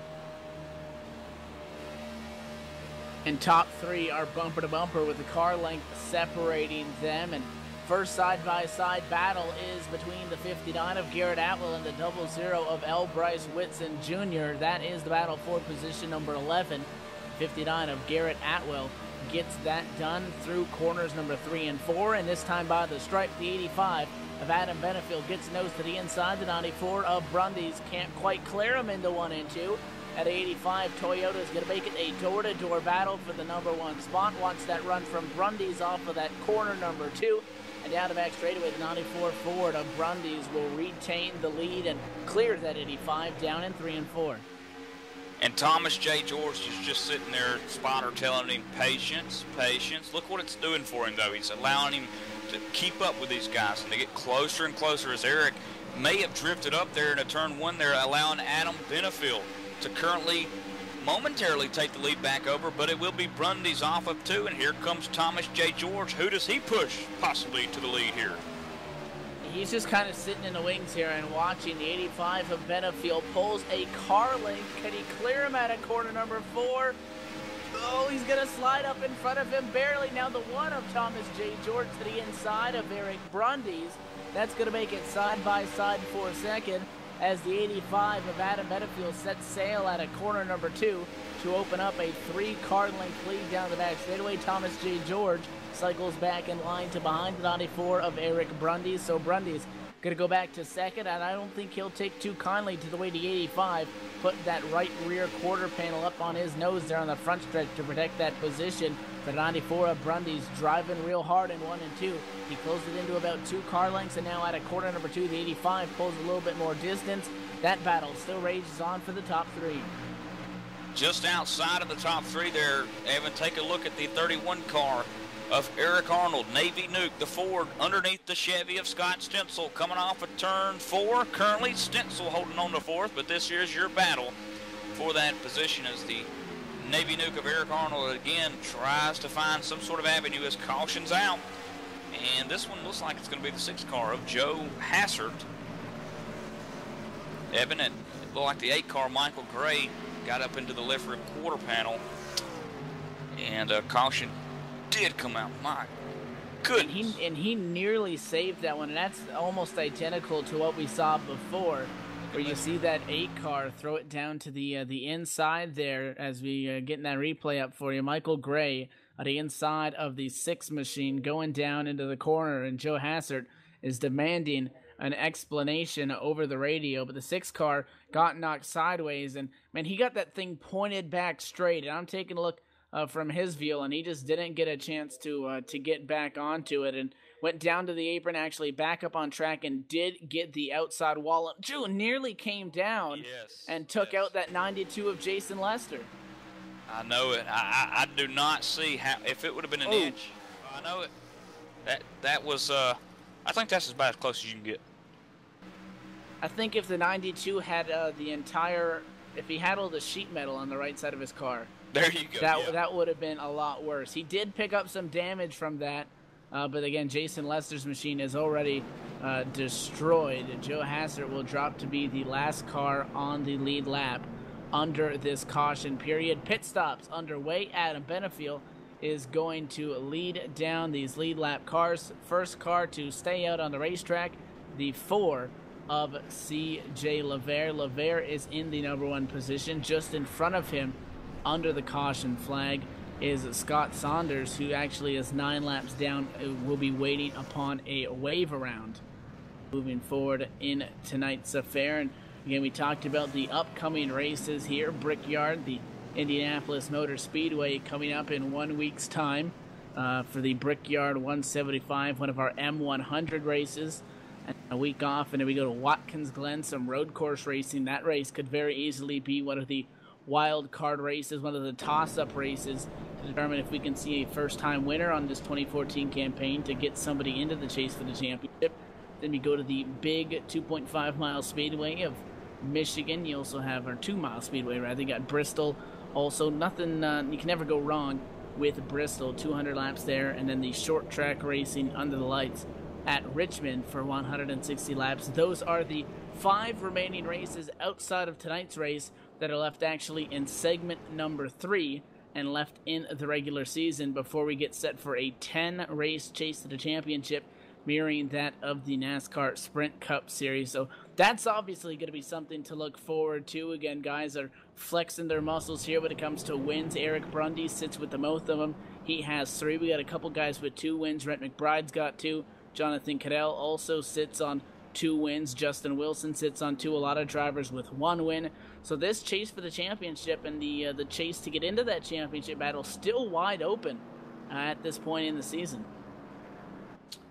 And top 3 are bumper to bumper with the car length separating them. And first side-by-side battle is between the 59 of Garrett Atwell and the 00 of L. Bryce Whitson Jr. That is the battle for position number 11. 59 of Garrett Atwell gets that done through corners number 3 and 4. And this time by the stripe, the 85 of Adam Benefield gets nose to the inside. The 94 of Brundys can't quite clear him into 1 and 2. At 85, Toyota is going to make it a door-to-door battle for the number 1 spot. Wants that run from Brundys off of that corner number 2. And down the back straightaway, the 94 Ford of Brundys will retain the lead and clear that 85 down in 3 and 4. And Thomas J. George is just sitting there, spotter telling him, patience, patience. Look what it's doing for him, though. He's allowing him to keep up with these guys and to get closer and closer as Eric may have drifted up there into turn 1 there, allowing Adam Benefield to currently momentarily take the lead back over, but it will be Brundys off of 2, and here comes Thomas J. George. Who does he push possibly to the lead here? He's just kind of sitting in the wings here and watching. The 85 of Benefield pulls a car link. Can he clear him out of corner number 4? Oh, he's going to slide up in front of him barely. Now the 1 of Thomas J. George to the inside of Eric Brundys. That's going to make it side by side for second as the 85 of Adam Benefield sets sail at a corner number 2 to open up a 3-car length lead down the back straightaway. Thomas J. George cycles back in line to behind the 94 of Eric Brundys. So Brundys going to go back to second, and I don't think he'll take too kindly to the way the 85 put that right rear quarter panel up on his nose there on the front stretch to protect that position. The 94 of Brundys driving real hard in 1 and 2. He closed it into about 2 car lengths, and now at a corner number 2, the 85 pulls a little bit more distance. That battle still rages on for the top 3. Just outside of the top 3 there, Evan, take a look at the 31 car of Eric Arnold, Navy Nuke, the Ford underneath the Chevy of Scott Stencil coming off of turn 4. Currently Stencil holding on to 4th, but this here's your battle for that position as the Navy Nuke of Eric Arnold again tries to find some sort of avenue as caution's out. And this one looks like it's going to be the 6 car of Joe Hassert. Evan, it looked like the 8 car Michael Gray got up into the left rear quarter panel, and caution did come out. My goodness. And he nearly saved that one, and that's almost identical to what we saw before, where you see that 8 car throw it down to the inside there as we getting that replay up for you. Michael Gray on the inside of the 6 machine going down into the corner, and Joe Hassert is demanding an explanation over the radio, but the 6 car got knocked sideways, and man, he got that thing pointed back straight, and I'm taking a look from his view, and he just didn't get a chance to get back onto it, and went down to the apron, actually back up on track, and did get the outside wall up. Joe nearly came down and took out that 92 of Jason Lester. I know it. I do not see how, if it would have been an inch. I know it. That was, I think that's about as close as you can get. I think if the 92 had if he had all the sheet metal on the right side of his car, there you go. That would have been a lot worse. He did pick up some damage from that, but again, Jason Lester's machine is already destroyed. Joe Hassert will drop to be the last car on the lead lap under this caution period. Pit stops underway. Adam Benefield is going to lead down these lead lap cars. First car to stay out on the racetrack, the 4 of C.J. Lever. Lever is in the number 1 position. Just in front of him under the caution flag is Scott Saunders, who actually is 9 laps down, will be waiting upon a wave around. Moving forward in tonight's affair, and again, we talked about the upcoming races here. Brickyard, the Indianapolis Motor Speedway, coming up in 1 week's time for the Brickyard 175, one of our M100 races. And a week off, and then we go to Watkins Glen, some road course racing. That race could very easily be one of the wild card races, one of the toss-up races to determine if we can see a first-time winner on this 2014 campaign to get somebody into the chase for the championship. Then we go to the big 2.5-mile speedway of Michigan. You also have our 2-mile speedway, rather. You got Bristol. Also, nothing, you can never go wrong with Bristol. 200 laps there, and then the short track racing under the lights at Richmond for 160 laps. Those are the 5 remaining races outside of tonight's race that are left actually in segment number 3 and left in the regular season before we get set for a 10-race chase to the championship, mirroring that of the NASCAR Sprint Cup Series. So that's obviously going to be something to look forward to. Again, guys are flexing their muscles here when it comes to wins. Eric Brundys sits with the most of them. He has 3. We got a couple guys with 2 wins. Rhett McBride's got 2. Jonathan Cadell also sits on 2 wins. Justin Wilson sits on 2. A lot of drivers with 1 win. So this chase for the championship and the chase to get into that championship battle still wide open at this point in the season.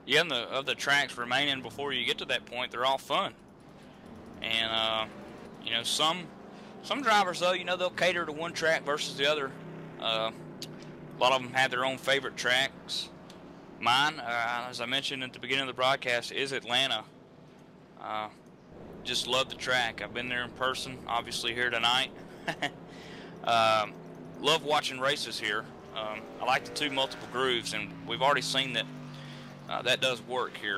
Yeah, and of the tracks remaining before you get to that point, they're all fun. And you know, some drivers though, you know, they'll cater to one track versus the other. A lot of them have their own favorite tracks. Mine, as I mentioned at the beginning of the broadcast, is Atlanta. Just love the track. I've been there in person, obviously here tonight. Love watching races here. I like the two multiple grooves, and we've already seen that that does work here.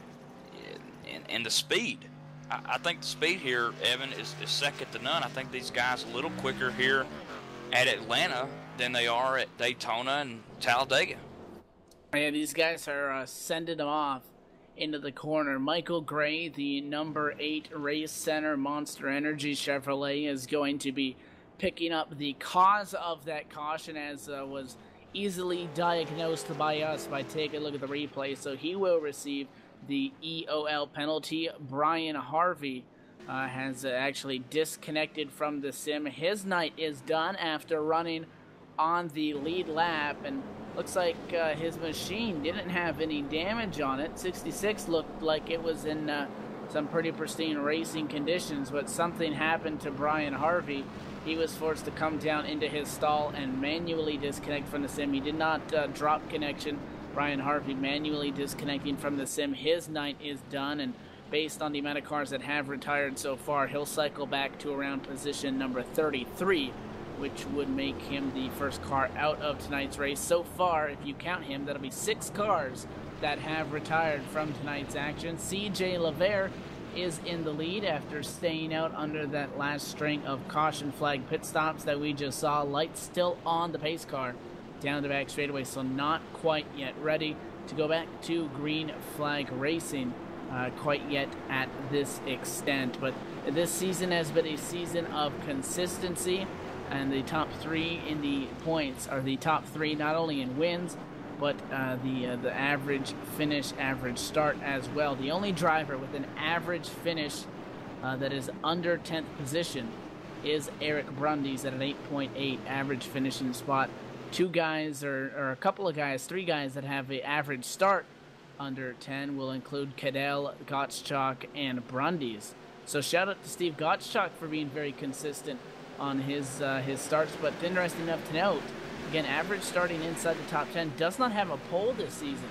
And the speed. I think the speed here, Evan, is second to none. I think these guys are a little quicker here at Atlanta than they are at Daytona and Talladega. Yeah, these guys are sending them off into the corner. Michael Gray, the number 8 race center, Monster Energy Chevrolet, is going to be picking up the cause of that caution, as was easily diagnosed by us by taking a look at the replay. So he will receive the EOL penalty. Brian Harvey has actually disconnected from the sim. His night is done after running on the lead lap, and looks like his machine didn't have any damage on it. 66 looked like it was in some pretty pristine racing conditions, but something happened to Brian Harvey. He was forced to come down into his stall and manually disconnect from the sim. He did not drop connection. Brian Harvey manually disconnecting from the sim. His night is done, and based on the amount of cars that have retired so far, he'll cycle back to around position number 33, which would make him the first car out of tonight's race. So far, if you count him, that'll be 6 cars that have retired from tonight's action. CJ LeVere is in the lead after staying out under that last string of caution flag pit stops that we just saw. Lights still on the pace car down the back straightaway, so not quite yet ready to go back to green flag racing quite yet at this extent. But this season has been a season of consistency, and the top 3 in the points are the top 3 not only in wins, but the average finish, average start as well. The only driver with an average finish that is under 10th position is Eric Brundys at an 8.8 average finishing spot. 2 guys, or a couple of guys, 3 guys that have the average start under 10 will include Cadell, Gottschalk, and Brundys. So shout out to Steve Gottschalk for being very consistent on his starts, but interesting enough to note, again, average starting inside the top 10, does not have a pole this season.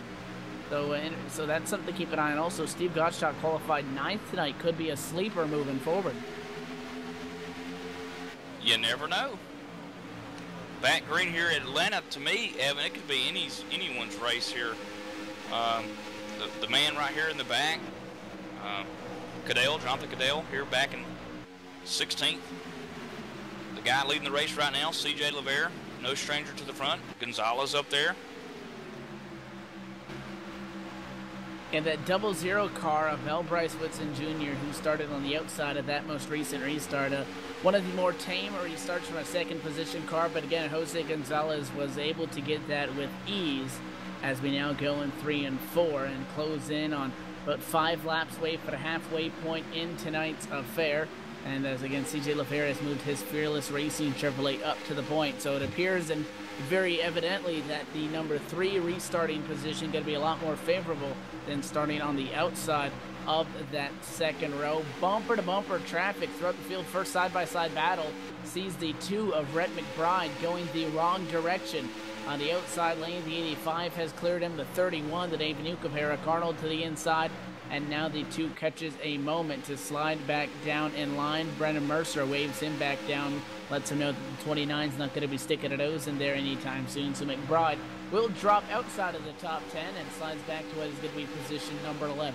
So that's something to keep an eye on. Also, Steve Gottschalk qualified 9th tonight, could be a sleeper moving forward. You never know. Back green here at Atlanta, to me, Evan, it could be anyone's race here. The man right here in the back, Jonathan Cadell, here back in 16th. The guy leading the race right now, CJ LeVere, no stranger to the front. Gonzalez up there. And that 00 car of Mel Bryce Whitson Jr., who started on the outside of that most recent restart, one of the more tame restarts from a second position car, but again, Jose Gonzalez was able to get that with ease as we now go in 3 and 4 and close in on about 5 laps away for the halfway point in tonight's affair. And as again, CJ LeVere has moved his Fearless Racing Chevrolet up to the point. So it appears, and very evidently, that the number 3 restarting position going to be a lot more favorable than starting on the outside of that second row. Bumper to bumper traffic throughout the field. First side-by-side battle sees the 2 of Rhett McBride going the wrong direction. On the outside lane, the 85 has cleared him. The 31, the Dave Nucavera, Arnold to the inside. And now the 2 catches a moment to slide back down in line. Brendan Mercer waves him back down, lets him know that the 29's not going to be sticking a nose in there anytime soon. So McBride will drop outside of the top 10 and slides back to what is going to be position number 11.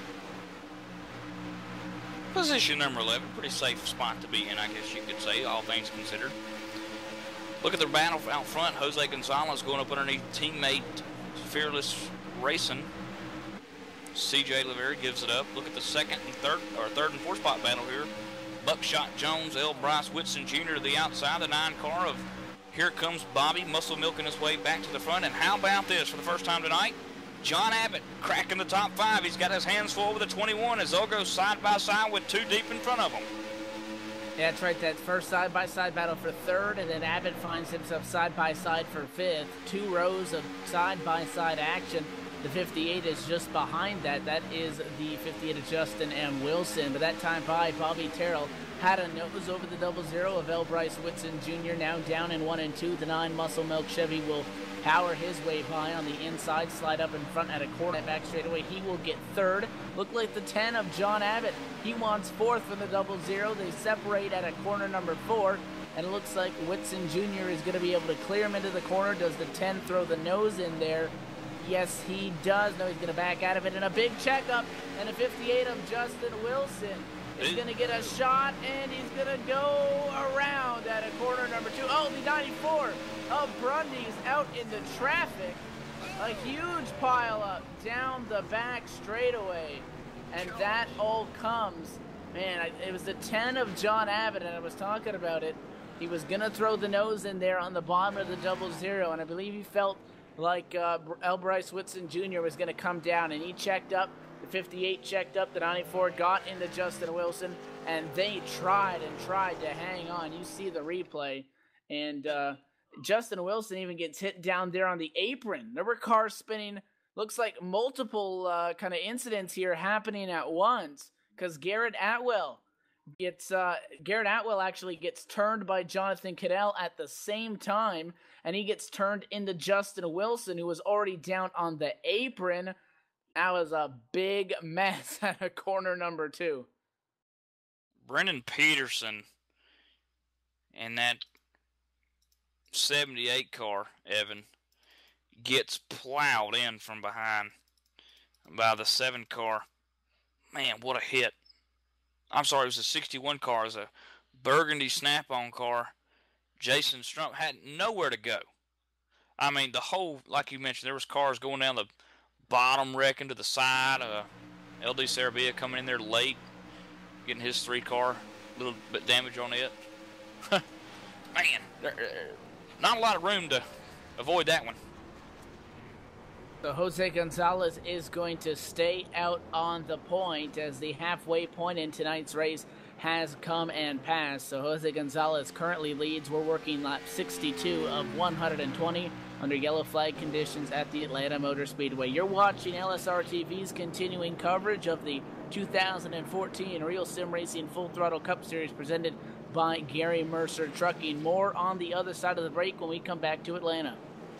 Position number 11, pretty safe spot to be in, I guess you could say, all things considered. Look at the battle out front. Jose Gonzalez going up underneath teammate Fearless Racing. CJ LeVere gives it up. Look at the third and fourth spot battle here. Buckshot Jones, L. Bryce Whitson Jr. to the outside. The 9 car of Here Comes Bobby, muscle milking his way back to the front. And how about this for the first time tonight? John Abbott cracking the top 5. He's got his hands full with the 21 as they'll go side by side with 2 deep in front of him. Yeah, that's right. That first side-by-side battle for 3rd, and then Abbott finds himself side-by-side for 5th. 2 rows of side-by-side action. The 58 is just behind that. That is the 58 of Justin M. Wilson. But that time by Bobby Terrell had a nose over the 00 of L. Bryce Whitson Jr. Now down in 1 and 2. The 9 Muscle Milk Chevy will power his way by on the inside, slide up in front at a corner back straightaway. He will get third. Look like the 10 of John Abbott. He wants fourth from the 00. They separate at a corner number 4. And it looks like Whitson Jr. is going to be able to clear him into the corner. Does the 10 throw the nose in there? Yes, he does. No, he's going to back out of it. And a big checkup. And a 58 of Justin Wilson is going to get a shot. And he's going to go around at a corner number 2. Oh, the 94 of Brundy's out into traffic. A huge pile up down the back straightaway. And that all comes. Man, it was the 10 of John Abbott, and I was talking about it. He was going to throw the nose in there on the bottom of the 00, and I believe he felt like L. Bryce Whitson Jr. was going to come down, and he checked up. The 58 checked up. The 94 got into Justin Wilson, and they tried to hang on. You see the replay, and Justin Wilson even gets hit down there on the apron. There were cars spinning. Looks like multiple kind of incidents here happening at once, because Garrett Atwell actually gets turned by Jonathan Cadell at the same time, and he gets turned into Justin Wilson, who was already down on the apron. That was a big mess at a corner number 2. Brendan Peterson and that 78 car, Evan, gets plowed in from behind by the 7 car. Man, what a hit. I'm sorry, it was a 61 car. It was a burgundy snap-on car. Jason Strump had nowhere to go. I mean, the whole, like you mentioned, there was cars going down the bottom, wrecking to the side. LD Sarabia coming in there late, getting his 3 car, a little bit damage on it. Man, not a lot of room to avoid that one. So Jose Gonzalez is going to stay out on the point as the halfway point in tonight's race has come and passed. So Jose Gonzalez currently leads. We're working lap 62 of 120 under yellow flag conditions at the Atlanta Motor Speedway. You're watching LSR TV's continuing coverage of the 2014 Real Sim Racing Full Throttle Cup Series presented by Gary Mercer Trucking. More on the other side of the break when we come back to Atlanta.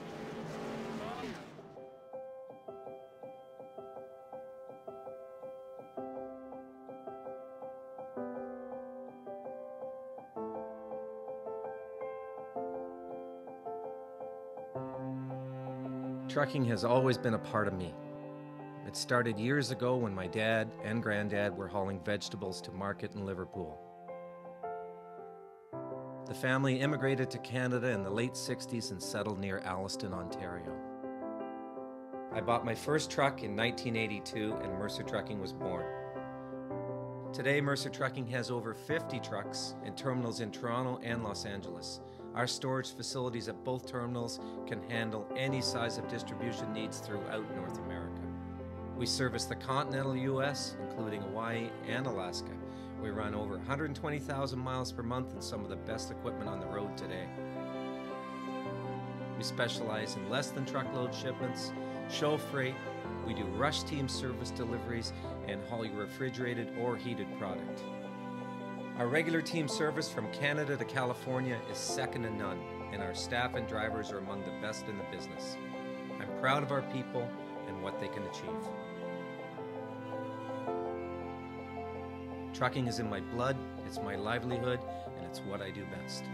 Trucking has always been a part of me. It started years ago when my dad and granddad were hauling vegetables to market in Liverpool. The family immigrated to Canada in the late 60s and settled near Alliston, Ontario. I bought my first truck in 1982 and Mercer Trucking was born. Today, Mercer Trucking has over 50 trucks in terminals in Toronto and Los Angeles. Our storage facilities at both terminals can handle any size of distribution needs throughout North America. We service the continental U.S., including Hawaii and Alaska. We run over 120,000 miles per month and some of the best equipment on the road today. We specialize in less than truckload shipments, show freight, we do rush team service deliveries, and haul your refrigerated or heated product. Our regular team service from Canada to California is second to none, and our staff and drivers are among the best in the business. I'm proud of our people and what they can achieve. Trucking is in my blood, it's my livelihood, and it's what I do best.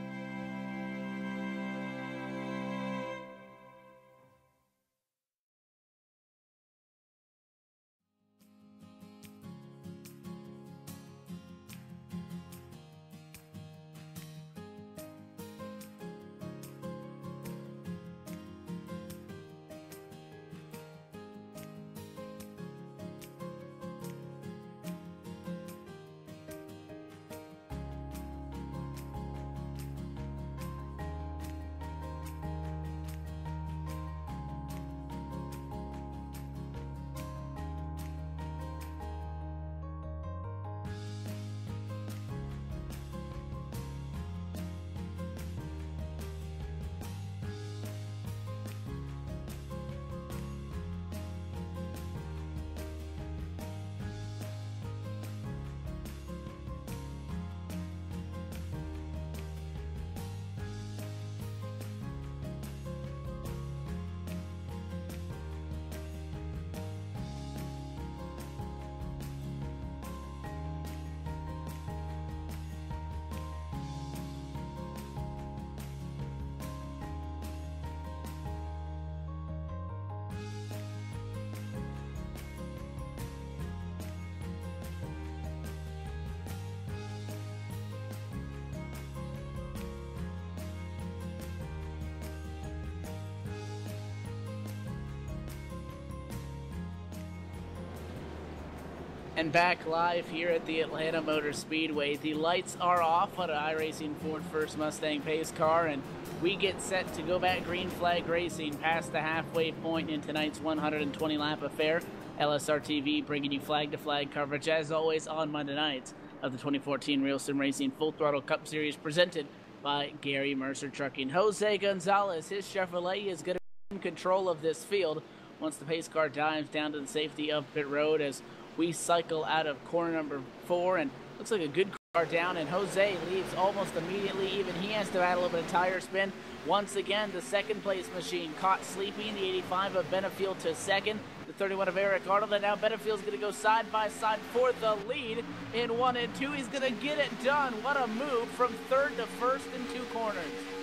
And back live here at the Atlanta Motor Speedway. The lights are off on an iRacing Ford First Mustang pace car, and we get set to go back green flag racing past the halfway point in tonight's 120-lap affair. LSR TV bringing you flag-to-flag coverage, as always, on Monday nights of the 2014 Real Sim Racing Full Throttle Cup Series presented by Gary Mercer Trucking. Jose Gonzalez, his Chevrolet, is going to be in control of this field once the pace car dives down to the safety of pit road as we cycle out of corner number 4, and looks like a good car down, and Jose leaves almost immediately. Even he has to add a little bit of tire spin. Once again, the second place machine caught sleeping. The 85 of Benefield to second, the 31 of Eric Arnold, and now Benefield's going to go side by side for the lead in 1 and 2. He's going to get it done. What a move from third to first in 2 corners.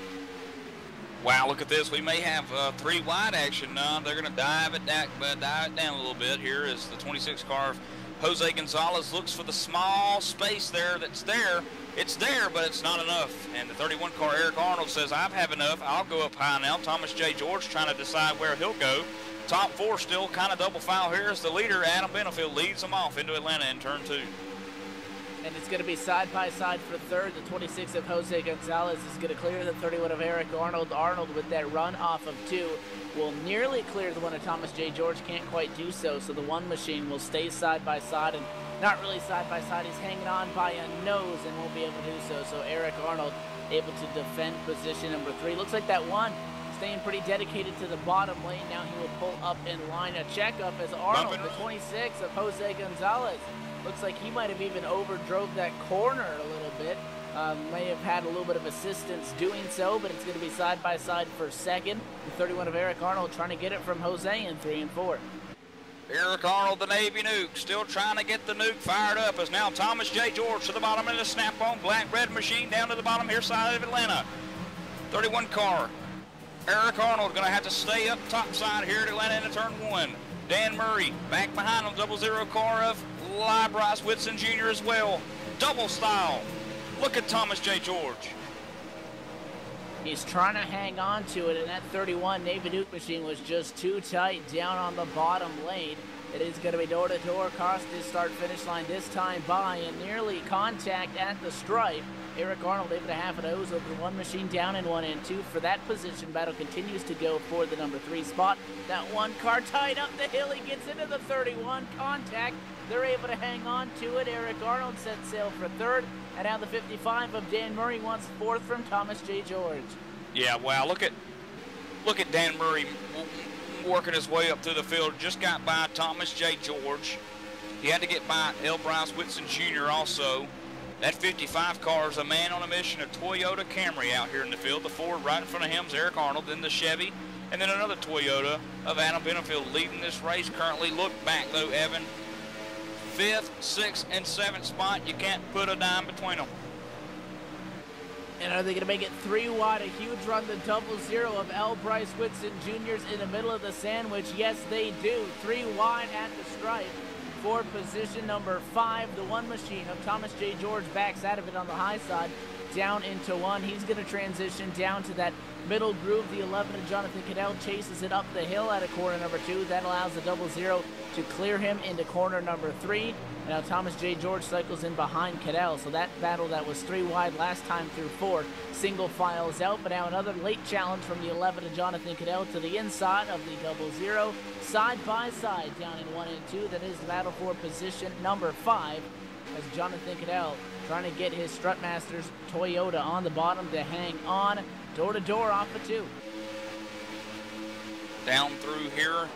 Wow, look at this. We may have 3 wide action now. They're going to dive it down a little bit here as the 26 car of Jose Gonzalez looks for the small space there that's there. It's there, but it's not enough. And the 31 car Eric Arnold says, I've had enough. I'll go up high now. Thomas J. George trying to decide where he'll go. Top 4 still kind of double foul here as the leader, Adam Benefield, leads them off into Atlanta in turn 2. And it's going to be side by side for third. The 26 of Jose Gonzalez is going to clear the 31 of Eric Arnold. Arnold, with that run off of 2, will nearly clear the one of Thomas J. George. Can't quite do so. So the one machine will stay side by side, and not really side by side. He's hanging on by a nose and won't be able to do so. So Eric Arnold able to defend position number 3. Looks like that one staying pretty dedicated to the bottom lane. Now he will pull up in line. A checkup as Arnold, the 26 of Jose Gonzalez, looks like he might have even overdrove that corner a little bit. May have had a little bit of assistance doing so, but it's going to be side by side for second. The 31 of Eric Arnold trying to get it from Jose in 3 and 4. Eric Arnold, the Navy Nuke, still trying to get the Nuke fired up as now Thomas J. George to the bottom in the snap-on black-red machine down to the bottom here side of Atlanta. 31 car. Eric Arnold going to have to stay up top side here at Atlanta into turn 1. Dan Murray back behind on 00 car of Bryce Whitson Jr. as well. Double style. Look at Thomas J. George. He's trying to hang on to it, and that 31 Navy Nuke machine was just too tight down on the bottom lane. It is going to be door-to-door. Cost his start-finish line this time by and nearly contact at the stripe. Eric Arnold able to half a nose over the one machine down in 1 and 2 for that position. Battle continues to go for the number 3 spot. That one car tied up the hill. He gets into the 31. Contact. They're able to hang on to it. Eric Arnold sets sail for third. And now the 55 of Dan Murray wants 4th from Thomas J. George. Yeah, wow. Look at Dan Murray working his way up through the field. Just got by Thomas J. George. He had to get by Bryce Whitson Jr. also. That 55 car is a man on a mission, a Toyota Camry out here in the field. The Ford right in front of him is Eric Arnold, then the Chevy, and then another Toyota of Adam Benefield leading this race currently. Look back, though, Evan. 5th, 6th, and 7th spot. You can't put a dime between them. And are they going to make it 3 wide? A huge run, the 00 of L. Bryce Whitson Jr.'s in the middle of the sandwich. Yes, they do. 3 wide at the stripe. For position number 5, the one machine of Thomas J. George backs out of it on the high side, down into 1. He's going to transition down to that middle groove. The 11 of Jonathan Cadell chases it up the hill at a corner number 2. That allows the 00 to clear him into corner number 3. Now Thomas J. George cycles in behind Cadell. So that battle that was 3 wide last time through 4, single files out. But now another late challenge from the 11 of Jonathan Cadell to the inside of the 00. Side by side down in 1 and 2. That is the battle for position number 5 as Jonathan Cadell trying to get his Strutmasters Toyota on the bottom to hang on. Door to door off of 2. Down through here.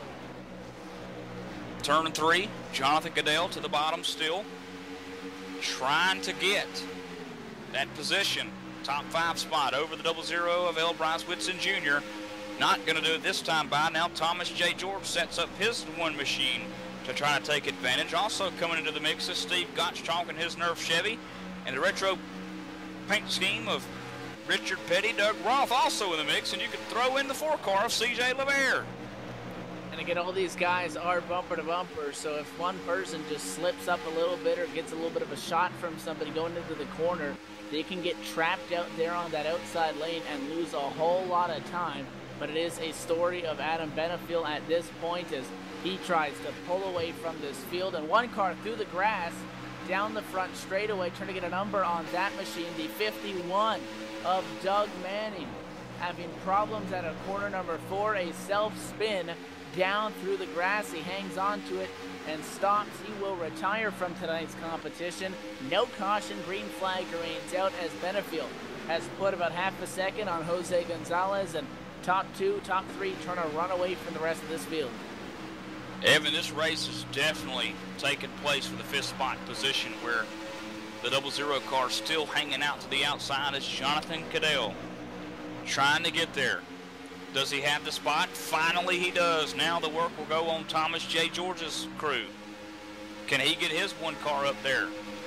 Turn 3. Jonathan Cadell to the bottom still. Trying to get that position. Top 5 spot over the 00 of L. Bryce Whitson Jr. Not going to do it this time by. Now Thomas J. George sets up his one machine to try to take advantage. Also coming into the mix is Steve Gottschalk and his Nerf Chevy. And the retro paint scheme of Richard Petty, Doug Roth also in the mix. And you could throw in the 4 car of C.J. LeVere. And again, all these guys are bumper to bumper. So if one person just slips up a little bit or gets a little bit of a shot from somebody going into the corner, they can get trapped out there on that outside lane and lose a whole lot of time. but it is a story of Adam Benefiel at this point as he tries to pull away from this field, and one car through the grass down the front straightaway, trying to get a number on that machine, the 51 of Doug Manning, having problems at a corner number 4, a self-spin down through the grass. He hangs on to it and stops. He will retire from tonight's competition. No caution, green flag remains out as Benefiel has put about half a second on Jose Gonzalez, and top 2, top 3 trying to run away from the rest of this field. Evan, this race has definitely taken place for the 5th spot position, where the 00 car still hanging out to the outside is Jonathan Cadell, trying to get there. Does he have the spot? Finally he does. Now the work will go on Thomas J. George's crew. Can he get his one car up there?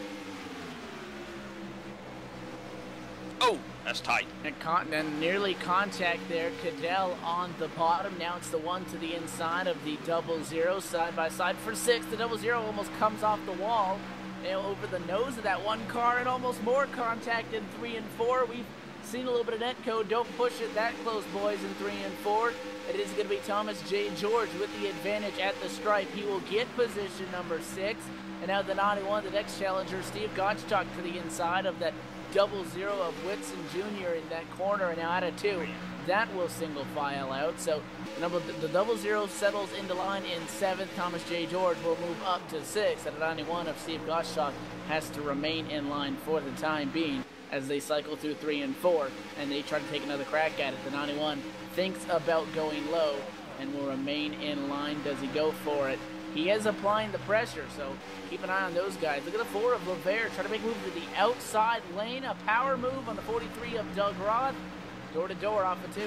Oh, that's tight. And nearly contact there. Cadell on the bottom. Now it's the one to the inside of the 00 side by side for 6. The 00 almost comes off the wall, over the nose of that one car, and almost more contact in 3 and 4. We've seen a little bit of net code. Don't push it that close, boys, in 3 and 4. It is going to be Thomas J. George with the advantage at the stripe. He will get position number 6. And now the 91, the next challenger, Steve Gottschalk, to the inside of that 00 of Whitson Jr. in that corner, and now out of 2. That will single file out. So the 00 settles into line in 7th. Thomas J. George will move up to 6th. And the 91 of Steve Gottschalk has to remain in line for the time being as they cycle through 3 and 4, and they try to take another crack at it. The 91 thinks about going low and will remain in line. Does he go for it? He is applying the pressure, so keep an eye on those guys. Look at the 4 of LeVere, trying to make a move to the outside lane. A power move on the 43 of Doug Roth. Door-to-door off of 2.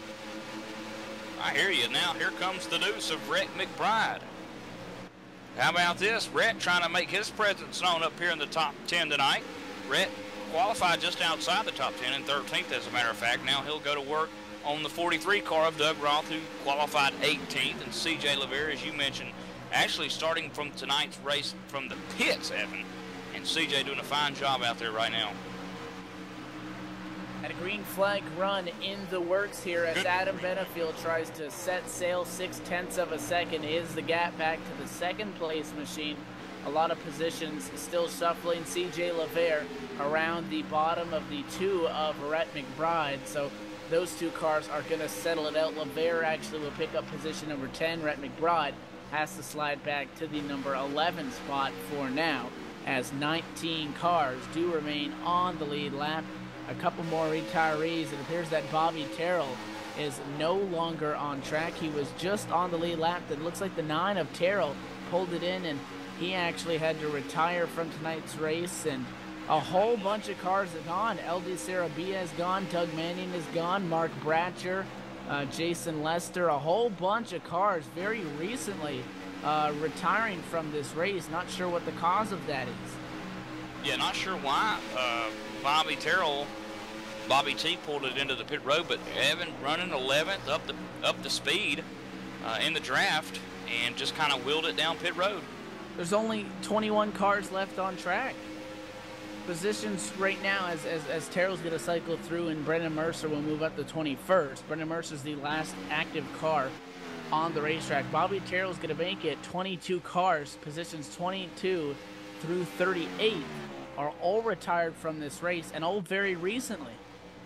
I hear you. Now here comes the deuce of Rhett McBride. How about this? Rhett trying to make his presence known up here in the top 10 tonight. Rhett qualified just outside the top 10 and 13th, as a matter of fact. Now he'll go to work on the 43 car of Doug Roth, who qualified 18th, and C.J. LeVere, as you mentioned, actually starting from tonight's race from the pits, Evan, and C.J. doing a fine job out there right now. And a green flag run in the works here as Adam Benefiel tries to set sail. 0.6 of a second is the gap back to the second place machine. A lot of positions still shuffling. C.J. LeVere around the bottom of the 2 of Rhett McBride. So those 2 cars are going to settle it out. LeVere actually will pick up position number 10. Rhett McBride has to slide back to the number 11 spot for now, as 19 cars do remain on the lead lap. A couple more retirees. It appears that Bobby Terrell is no longer on track. He was just on the lead lap. It looks like the 9 of Terrell pulled it in, and he actually had to retire from tonight's race. And a whole bunch of cars are gone. LD Sarabia is gone. Doug Manning is gone. Mark Bratcher, Jason Lester, a whole bunch of cars very recently retiring from this race. Not sure what the cause of that is. Yeah, not sure why. Bobby T pulled it into the pit road, but Evan running 11th up the speed in the draft and just kind of wheeled it down pit road. There's only 21 cars left on track. Positions right now as Terrell's going to cycle through, and Brendan Mercer will move up to 21st. Brendan Mercer's the last active car on the racetrack. Bobby Terrell's going to make it 22 cars. Positions 22 through 38 are all retired from this race, and all very recently.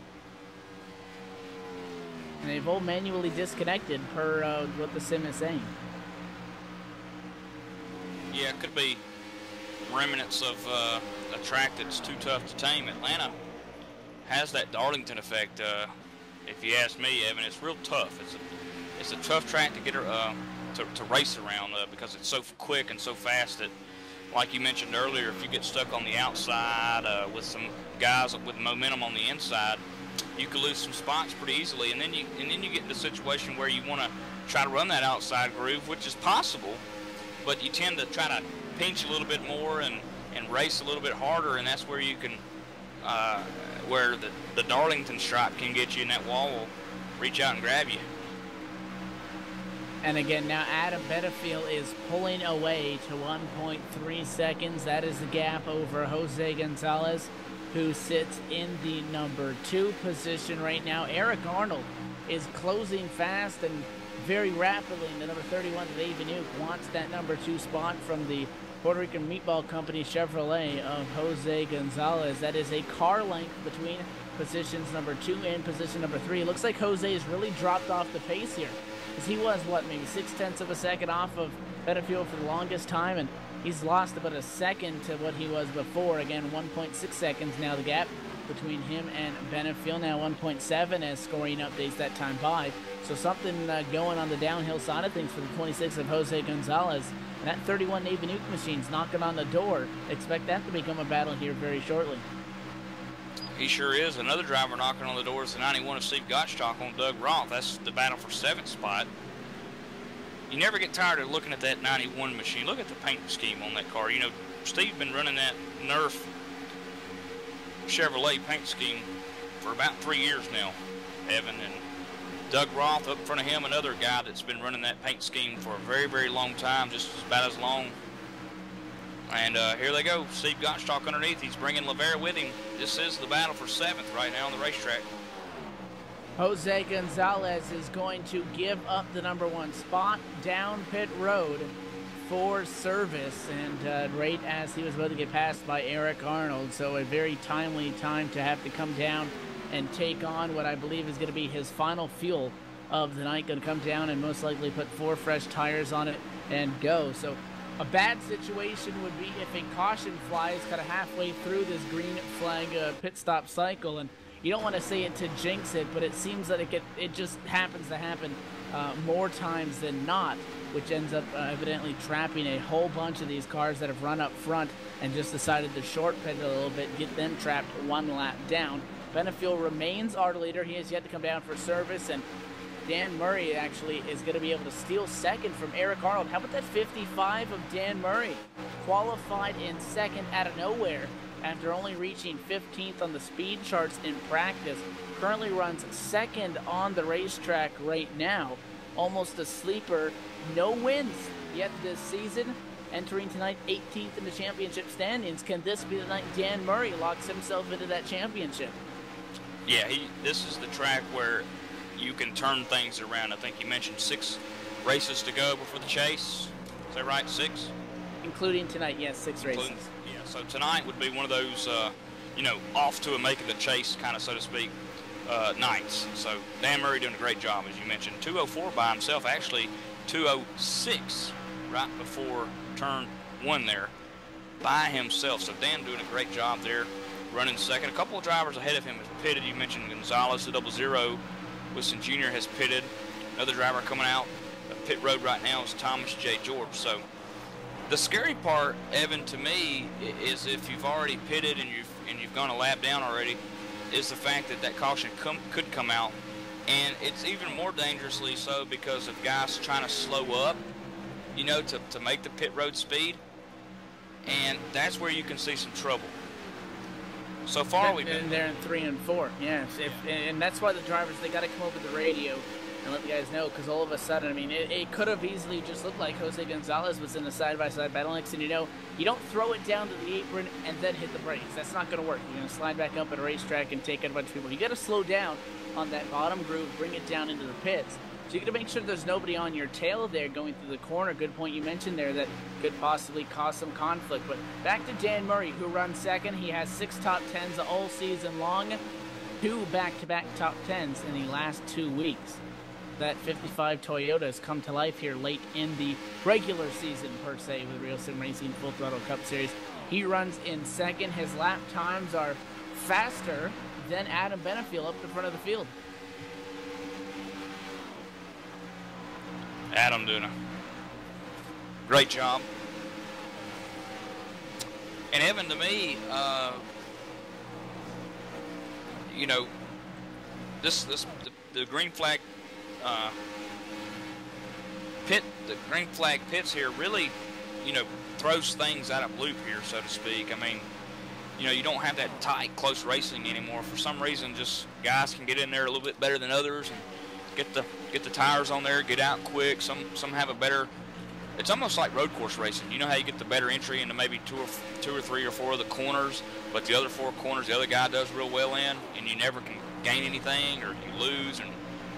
And they've all manually disconnected per what the sim is saying. Yeah, it could be remnants of a track that's too tough to tame. Atlanta has that Darlington effect. If you ask me, Evan, it's real tough. It's a tough track to get to race around because it's so quick and so fast that, like you mentioned earlier, if you get stuck on the outside with some guys with momentum on the inside, you could lose some spots pretty easily, and then you get into a situation where you want to try to run that outside groove, which is possible, but you tend to try to pinch a little bit more and race a little bit harder, and that's where you can where the Darlington stripe can get you, and that wall will reach out and grab you. And again, now Adam Benefiel is pulling away to 1.3 seconds. That is the gap over Jose Gonzalez, who sits in the number 2 position right now. Eric Arnold is closing fast and very rapidly. And the number 31, Dave Nuke, wants that number 2 spot from the Puerto Rican Meatball Company Chevrolet of Jose Gonzalez. That is a car length between positions number 2 and position number 3. It looks like Jose has really dropped off the pace here, because he was, what, maybe 0.6 of a second off of Benefield for the longest time, and he's lost about a second to what he was before. Again, 1.6 seconds now the gap between him and Benefield. Now 1.7 as scoring updates that time by. So something going on the downhill side of things for the 26 of Jose Gonzalez. And that 31 Navy Nuke machine's knocking on the door. Expect that to become a battle here very shortly. He sure is. Another driver knocking on the door is the 91 of Steve Gottschalk on Doug Roth. That's the battle for 7th spot. You never get tired of looking at that 91 machine. Look at the paint scheme on that car. You know, Steve's been running that Nerf Chevrolet paint scheme for about 3 years now, Evan. And Doug Roth up in front of him, another guy that's been running that paint scheme for a very, very long time, just about as long. And here they go. Steve Gottschalk underneath. He's bringing LeVere with him. This is the battle for 7th right now on the racetrack. Jose Gonzalez is going to give up the number 1 spot down pit road for service, and right as he was about to get passed by Eric Arnold. So a very timely time to have to come down and take on what I believe is going to be his final fuel of the night. Going to come down and most likely put 4 fresh tires on it and go. So a bad situation would be if a caution flies kind of halfway through this green flag pit stop cycle. And you don't want to say it to jinx it, but it seems that it just happens to happen more times than not, which ends up evidently trapping a whole bunch of these cars that have run up front and just decided to short pit a little bit, get them trapped 1 lap down. Benefield remains our leader. He has yet to come down for service, and Dan Murray actually is going to be able to steal second from Eric Arnold. How about that 55 of Dan Murray? Qualified in second out of nowhere after only reaching 15th on the speed charts in practice. Currently runs second on the racetrack right now. Almost a sleeper. No wins yet this season. Entering tonight 18th in the championship standings. Can this be the night Dan Murray locks himself into that championship? Yeah, this is the track where you can turn things around. I think you mentioned 6 races to go before the chase. Is that right, 6? Including tonight, yes, 6 races. Yeah, so tonight would be one of those, you know, off to a make of the chase kind of, so to speak, nights. So Dan Murray doing a great job, as you mentioned. 2:04 by himself, actually 2:06 right before turn 1 there by himself. So Dan doing a great job there, running second. A couple of drivers ahead of him has pitted. You mentioned Gonzalez, the 00. Wilson Jr. has pitted. Another driver coming out of pit road right now is Thomas J. George. So the scary part, Evan, to me, is if you've already pitted and you've gone a lap down already, is the fact that caution could come out. And it's even more dangerously so because of guys trying to slow up, you know, to make the pit road speed. And that's where you can see some trouble. So far we've been there in 3 and 4. Yeah, and that's why the drivers, they got to come over the radio and let the guys know, because all of a sudden, I mean, it could have easily just looked like Jose Gonzalez was in a side-by-side battle. Next thing you know, you don't throw it down to the apron and then hit the brakes. That's not going to work. You're going to slide back up at a racetrack and take out a bunch of people. You got to slow down on that bottom groove, bring it down into the pits. So you got to make sure there's nobody on your tail there going through the corner. Good point you mentioned there that could possibly cause some conflict. But back to Dan Murray, who runs second. He has 6 top 10s all season long, 2 back-to-back top 10s in the last 2 weeks. That 55 Toyota has come to life here late in the regular season, per se, with Real Sim Racing Full Throttle Cup Series. He runs in second. His lap times are faster than Adam Benefield up the front of the field. Adam doing a great job. And Evan, to me, you know, the green flag pit, the green flag pits here really, you know, throws things out of loop here, so to speak. I mean, you know, you don't have that tight, close racing anymore. For some reason, just guys can get in there a little bit better than others and get the tires on there, get out quick. Some have a better. It's almost like road course racing. You know how you get the better entry into maybe two or three or four of the corners, but the other 4 corners the other guy does real well in, and you never can gain anything or you lose. And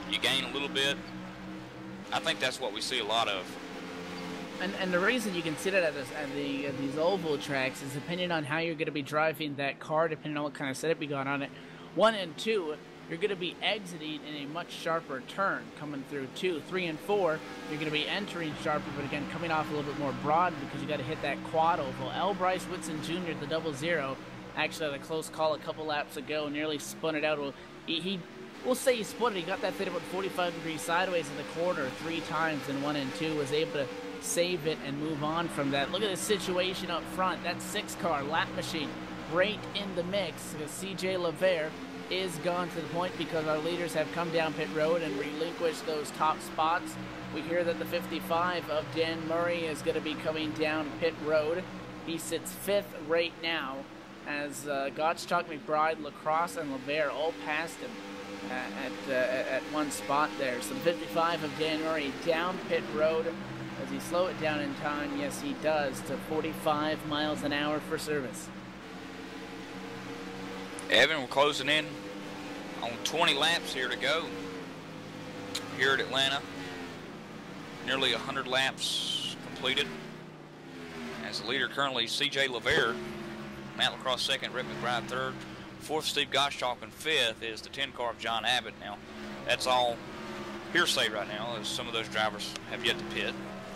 you gain a little bit. I think that's what we see a lot of. And the reason you can see that at these oval tracks is depending on how you're going to be driving that car, depending on what kind of setup you got on it. 1 and 2, you're going to be exiting in a much sharper turn coming through 2. 3 and 4, you're going to be entering sharper, but again, coming off a little bit more broad because you got to hit that quad oval. L. Bryce Whitson Jr., the 00, actually had a close call a couple laps ago, nearly spun it out. Well, we'll say he spun it. He got that thing about 45 degrees sideways in the corner 3 times in 1 and 2, was able to save it and move on from that. Look at the situation up front. That 6-car lap machine right in the mix. CJ LeVere is gone to the point because our leaders have come down pit road and relinquished those top spots. We hear that the 55 of Dan Murray is going to be coming down pit road. He sits 5th right now as Gottschalk, McBride, Lacrosse, and LeVere all passed him at one spot there. So the 55 of Dan Murray down pit road. Does he slow it down in time? Yes, he does, to 45 miles an hour for service. Evan, we're closing in on 20 laps here to go here at Atlanta. Nearly 100 laps completed. As the leader currently, CJ LeVere, Matt Lacrosse 2nd, Rick McBride 3rd, 4th Steve Gottschalk, and 5th is the 10-car of John Abbott. Now, that's all hearsay right now, as some of those drivers have yet to pit.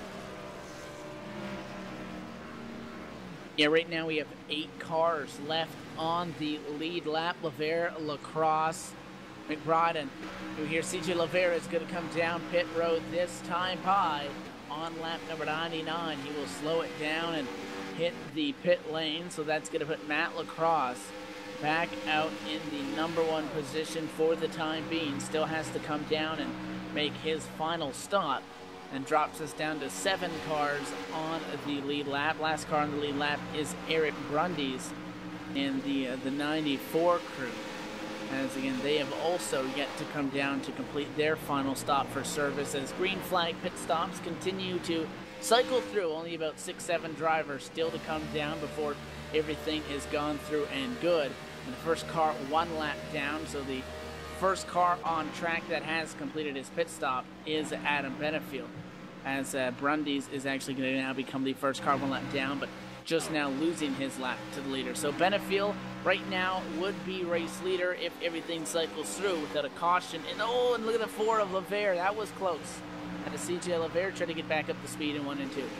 Yeah, right now we have 8 cars left on the lead lap. LeVere, Lacrosse, McBride, and you hear CJ LeVere is going to come down pit road this time by on lap number 99. He will slow it down and hit the pit lane, so that's going to put Matt Lacrosse back out in the #1 position for the time being. Still has to come down and make his final stop, and drops us down to 7 cars on the lead lap. Last car on the lead lap is Eric Brundys in the 94 crew. As again, they have also yet to come down to complete their final stop for service, as green flag pit stops continue to cycle through. Only about 6-7 drivers still to come down before everything is gone through and good. And the first car 1 lap down, so the first car on track that has completed his pit stop is Adam Benefield, as Brundys is actually going to now become the first car 1 lap down, but just now losing his lap to the leader. So Benefield right now would be race leader if everything cycles through without a caution. And oh, and look at the 4 of LeVere. That was close. And the CJ LeVere trying to get back up to speed in 1 and 2.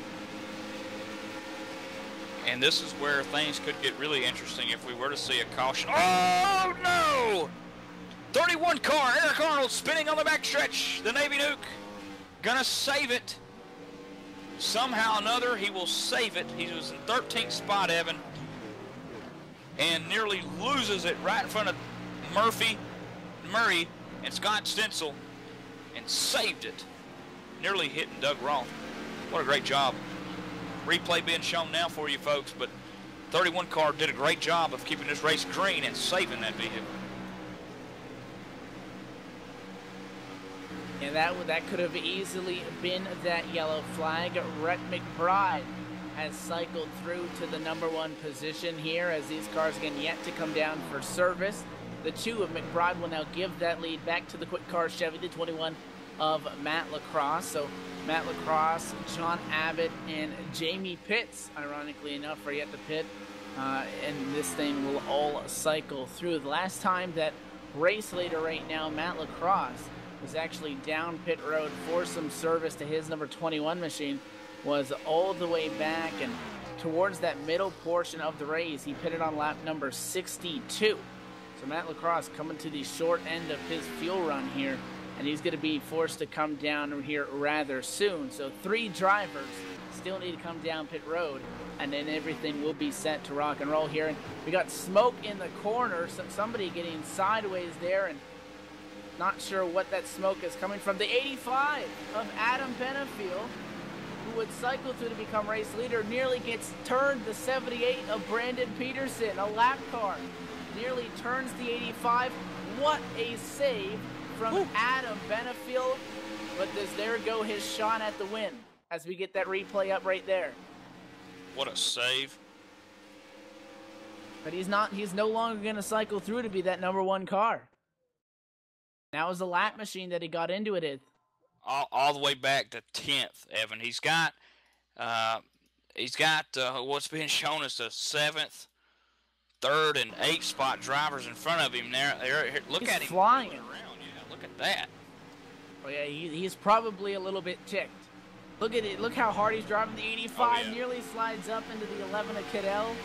And this is where things could get really interesting if we were to see a caution. Oh, no! 31 car, Eric Arnold spinning on the backstretch. The Navy Nuke gonna save it. Somehow or another, he will save it. He was in 13th spot, Evan, and nearly loses it right in front of Murray and Scott Stencil, and saved it. Nearly hitting Doug Roth. What a great job. Replay being shown now for you folks, but 31 car did a great job of keeping this race green and saving that vehicle. And that could have easily been that yellow flag. Rhett McBride has cycled through to the #1 position here, as these cars again yet to come down for service. The 2 of McBride will now give that lead back to the quick car Chevy, the 21 of Matt Lacrosse. So Matt Lacrosse, John Abbott, and Jamie Pitts, ironically enough, are yet to pit. And this thing will all cycle through. The last time that race leader right now, Matt Lacrosse, was actually down pit road for some service to his number 21 machine, was all the way back and towards that middle portion of the race. He pitted on lap number 62. So Matt Lacrosse coming to the short end of his fuel run here, and he's going to be forced to come down here rather soon. So 3 drivers still need to come down pit road, and then everything will be set to rock and roll here. And we got smoke in the corner, so somebody getting sideways there, and not sure what that smoke is coming from. The 85 of Adam Benefield, who would cycle through to become race leader, nearly gets turned. The 78 of Brandon Peterson, a lap car, nearly turns the 85. What a save from Adam Benefield. But does there go his shot at the win as we get that replay up right there. What a save. But he's no longer going to cycle through to be that #1 car. That was the lap machine that he got into it in. All the way back to 10th, Evan. He's got what's being shown as the 7th, 3rd, and 8th spot drivers in front of him. Look He's at him flying. around. Yeah, look at that. Oh yeah, he's probably a little bit ticked. Look at it. Look how hard he's driving. The 85 Oh, yeah. nearly slides up into the 11 of Cadell.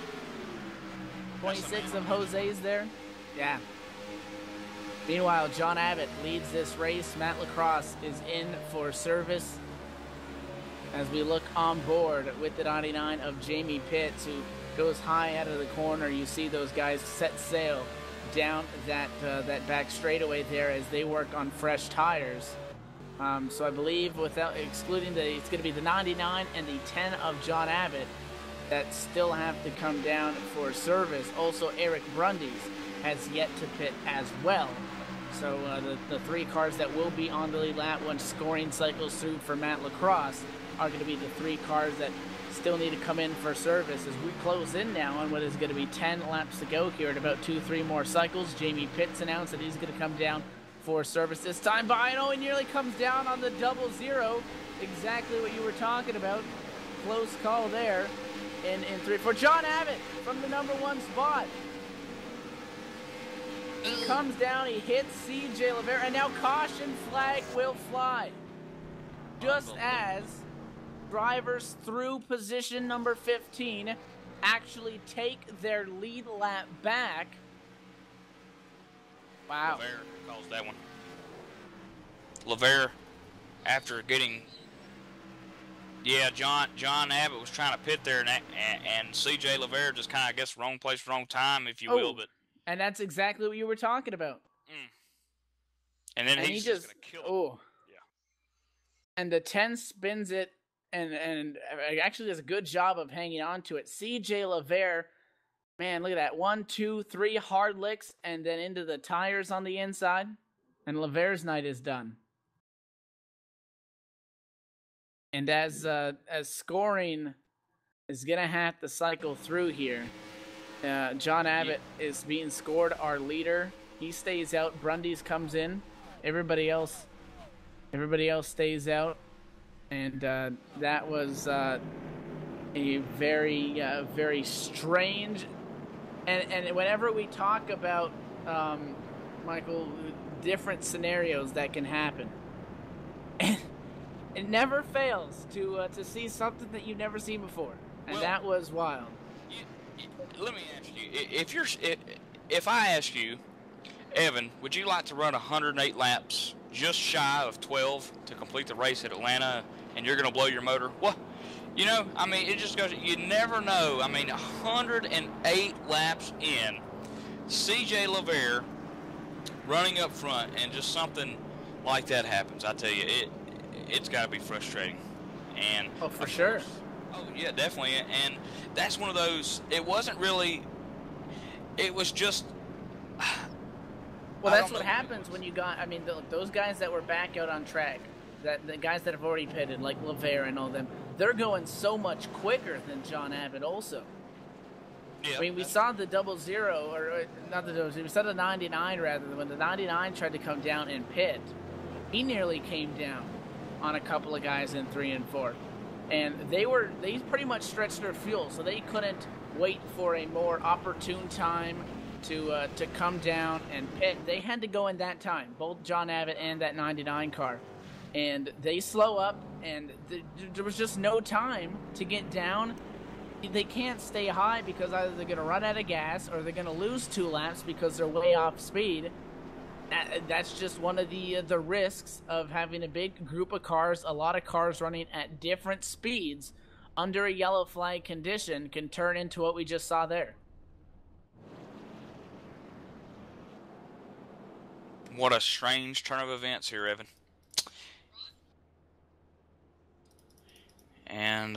26 of Jose's there. Yeah. Meanwhile, John Abbott leads this race. Matt Lacrosse is in for service. As we look on board with the 99 of Jamie Pitts, who goes high out of the corner. You see those guys set sail down that back straightaway there as they work on fresh tires. So I believe, without excluding it's going to be the 99 and the 10 of John Abbott that still have to come down for service. Also, Eric Brundys has yet to pit as well. So the 3 cars that will be on the lead lap when scoring cycles through for Matt Lacrosse are going to be the 3 cars that still need to come in for service as we close in now on what is going to be 10 laps to go here at about 2-3 more cycles. Jamie Pitts announced that he's going to come down for service this time by, and he nearly comes down on the 00. Exactly what you were talking about. Close call there in 3 for John Abbott from the number 1 spot. He comes down, he hits CJ Lavera, and now caution flag will fly. Just as drivers through position number 15 actually take their lead lap back. Wow. Lavere calls that one. Lavere, after getting, John Abbott was trying to pit there, and CJ Lavere just kind of, I guess, wrong place, wrong time, if you will. But and that's exactly what you were talking about. And then he's just going to kill it. Yeah. And the 10 spins it and actually does a good job of hanging on to it. CJ Lavere, man, look at that. 1, 2, 3 hard licks and then into the tires on the inside. And Lavere's night is done. And as scoring is going to have to cycle through here, John Abbott is being scored, our leader. He stays out. Brundys comes in. Everybody else stays out. And that was a very, very strange. And whenever we talk about, Michael, different scenarios that can happen, it never fails to see something that you've never seen before. And that was wild. Let me ask you, if I ask you, Evan, would you like to run 108 laps just shy of 12 to complete the race at Atlanta, and you're going to blow your motor? Well, I mean, it just goes, you never know. I mean, 108 laps in, CJ Lavere running up front, and just something like that happens. I tell you, it's got to be frustrating. And for sure. Oh, yeah, definitely. And that's one of those, it wasn't really, it was just... Well, that's what happens when you got, I mean, those guys that were back out on track, the guys that have already pitted, like Lavere and all them, they're going so much quicker than John Abbott also. Yeah, I mean, we saw the 00, or not the 00, we saw the 99 rather, when the 99 tried to come down and pit, he nearly came down on a couple of guys in 3 and 4. And they pretty much stretched their fuel, so they couldn't wait for a more opportune time to come down and pit. They had to go in that time, both John Abbott and that 99 car. And they slow up, and there was just no time to get down. They can't stay high because either they're going to run out of gas or they're going to lose 2 laps because they're way off speed. That's just one of the risks of having a big group of cars, a lot of cars running at different speeds under a yellow flag condition can turn into what we just saw there. What a strange turn of events here, Evan. And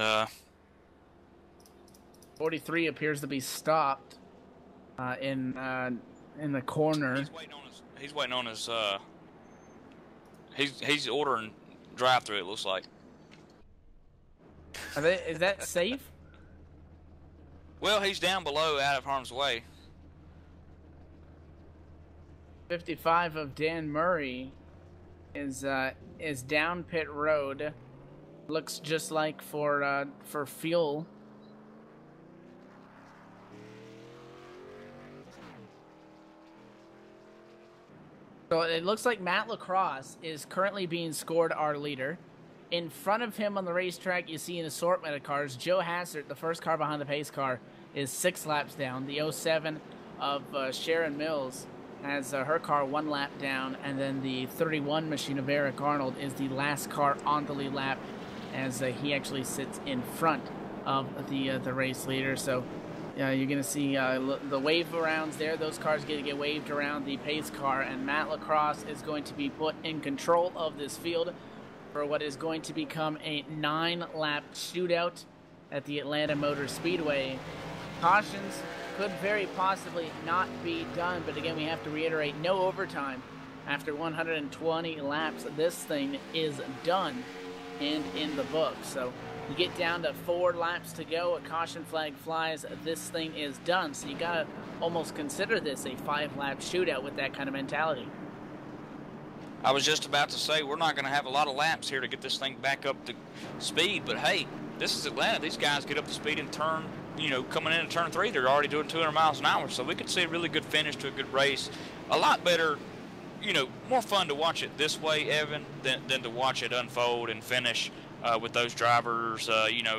43 appears to be stopped in the corner. He's waiting on his. He's ordering drive-through. It looks like. Is that safe? Well, he's down below, out of harm's way. 55 of Dan Murray is down pit road. Looks just like for fuel. So it looks like Matt Lacrosse is currently being scored our leader. In front of him on the racetrack, you see an assortment of cars. Joe Hassert, the first car behind the pace car, is 6 laps down. The 07 of Sharon Mills has her car 1 lap down, and then the 31 machine of Eric Arnold is the last car on the lead lap, as he actually sits in front of the race leader. So you're going to see the wave arounds there. Those cars get to get waved around the pace car, and Matt Lacrosse is going to be put in control of this field for what is going to become a 9-lap shootout at the Atlanta Motor Speedway. Cautions could very possibly not be done, but again, we have to reiterate, no overtime. After 120 laps, this thing is done and in the book. So you get down to 4 laps to go, a caution flag flies, this thing is done. So you gotta almost consider this a 5-lap shootout with that kind of mentality. I was just about to say, we're not going to have a lot of laps here to get this thing back up to speed, but hey, this is Atlanta. These guys get up to speed in turn, coming into turn 3, they're already doing 200 miles an hour, so we could see a really good finish to a good race. A lot better, more fun to watch it this way, Evan, than to watch it unfold and finish with those drivers,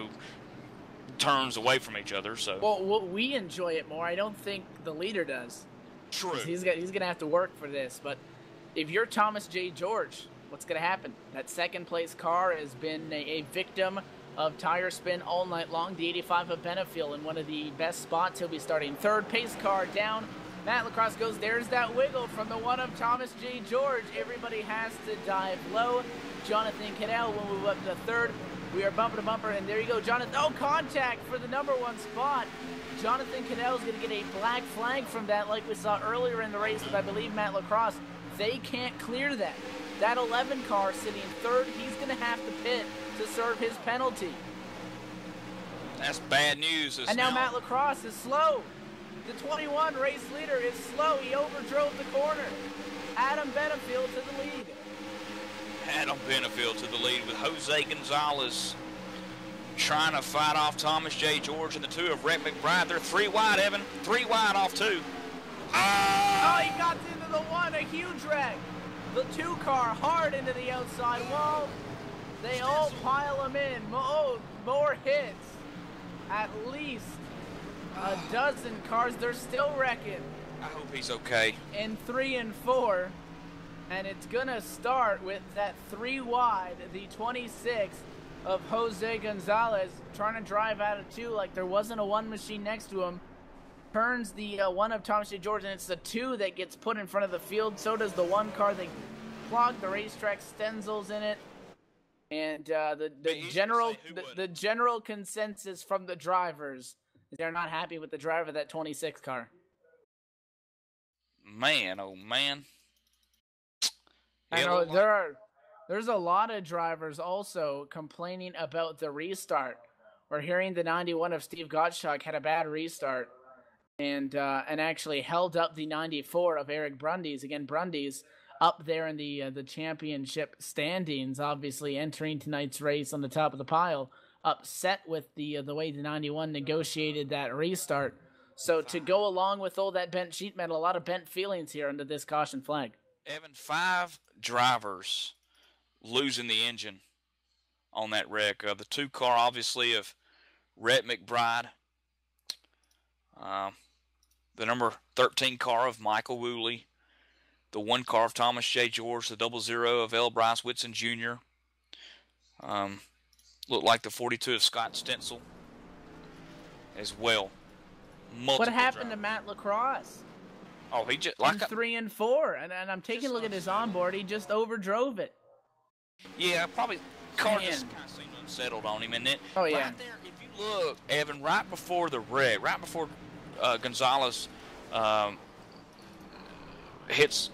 turns away from each other. So, well, we enjoy it more. I don't think the leader does. True. He's going to have to work for this, but if you're Thomas J. George, what's going to happen? That second-place car has been a victim of tire spin all night long. The 85 of Benefield in one of the best spots. He'll be starting third. Pace car down. Matt Lacrosse goes. There's that wiggle from the one of Thomas J. George. Everybody has to dive low. Jonathan Cadell will move up to third. We are bumper to bumper, and there you go. Jonathan, contact for the number 1 spot. Jonathan Cadell is going to get a black flag from that, like we saw earlier in the race with, I believe, Matt Lacrosse. They can't clear that. That 11 car sitting third, he's going to have to pit to serve his penalty. That's bad news. And now Matt Lacrosse is slow. The 21 race leader is slow. He overdrove the corner. Adam Benefield to the lead. Adam Benefield to the lead with Jose Gonzalez trying to fight off Thomas J. George and the 2 of Rhett McBride. They're 3 wide, Evan. 3 wide off 2. Oh, he got into the 1, a huge wreck. The 2 car hard into the outside wall. They all pile him in. More hits. At least a dozen cars. They're still wrecking. I hope he's okay. In 3 and 4. And it's going to start with that 3 wide, the 26 of Jose Gonzalez trying to drive out of 2 like there wasn't a 1 machine next to him. Turns the 1 of Thomas J. George, and it's the 2 that gets put in front of the field. So does the 1 car. They clog the racetrack. Stenzel's in it. And the general consensus from the drivers is they're not happy with the driver of that 26 car. Man, oh man. I know there's a lot of drivers also complaining about the restart. We're hearing the 91 of Steve Gottschalk had a bad restart. And actually held up the 94 of Eric Brundys. Again, Brundys up there in the championship standings, obviously entering tonight's race on the top of the pile. Upset with the way the 91 negotiated that restart. So to go along with all that bent sheet metal, a lot of bent feelings here under this caution flag. Evan, 5 drivers losing the engine on that wreck. The 2 car, obviously, of Rhett McBride. The number 13 car of Michael Woolley. The 1 car of Thomas J. George. The 00 of L. Bryce Whitson Jr. Looked like the 42 of Scott Stencil as well. What happened to Matt Lacrosse? Oh, he just like 3 and 4, and I'm taking a look at his onboard. He just overdrove it. Yeah, probably car just kind of seemed unsettled on him, and then right there, if you look, Evan, right before the wreck, right before Gonzalez hits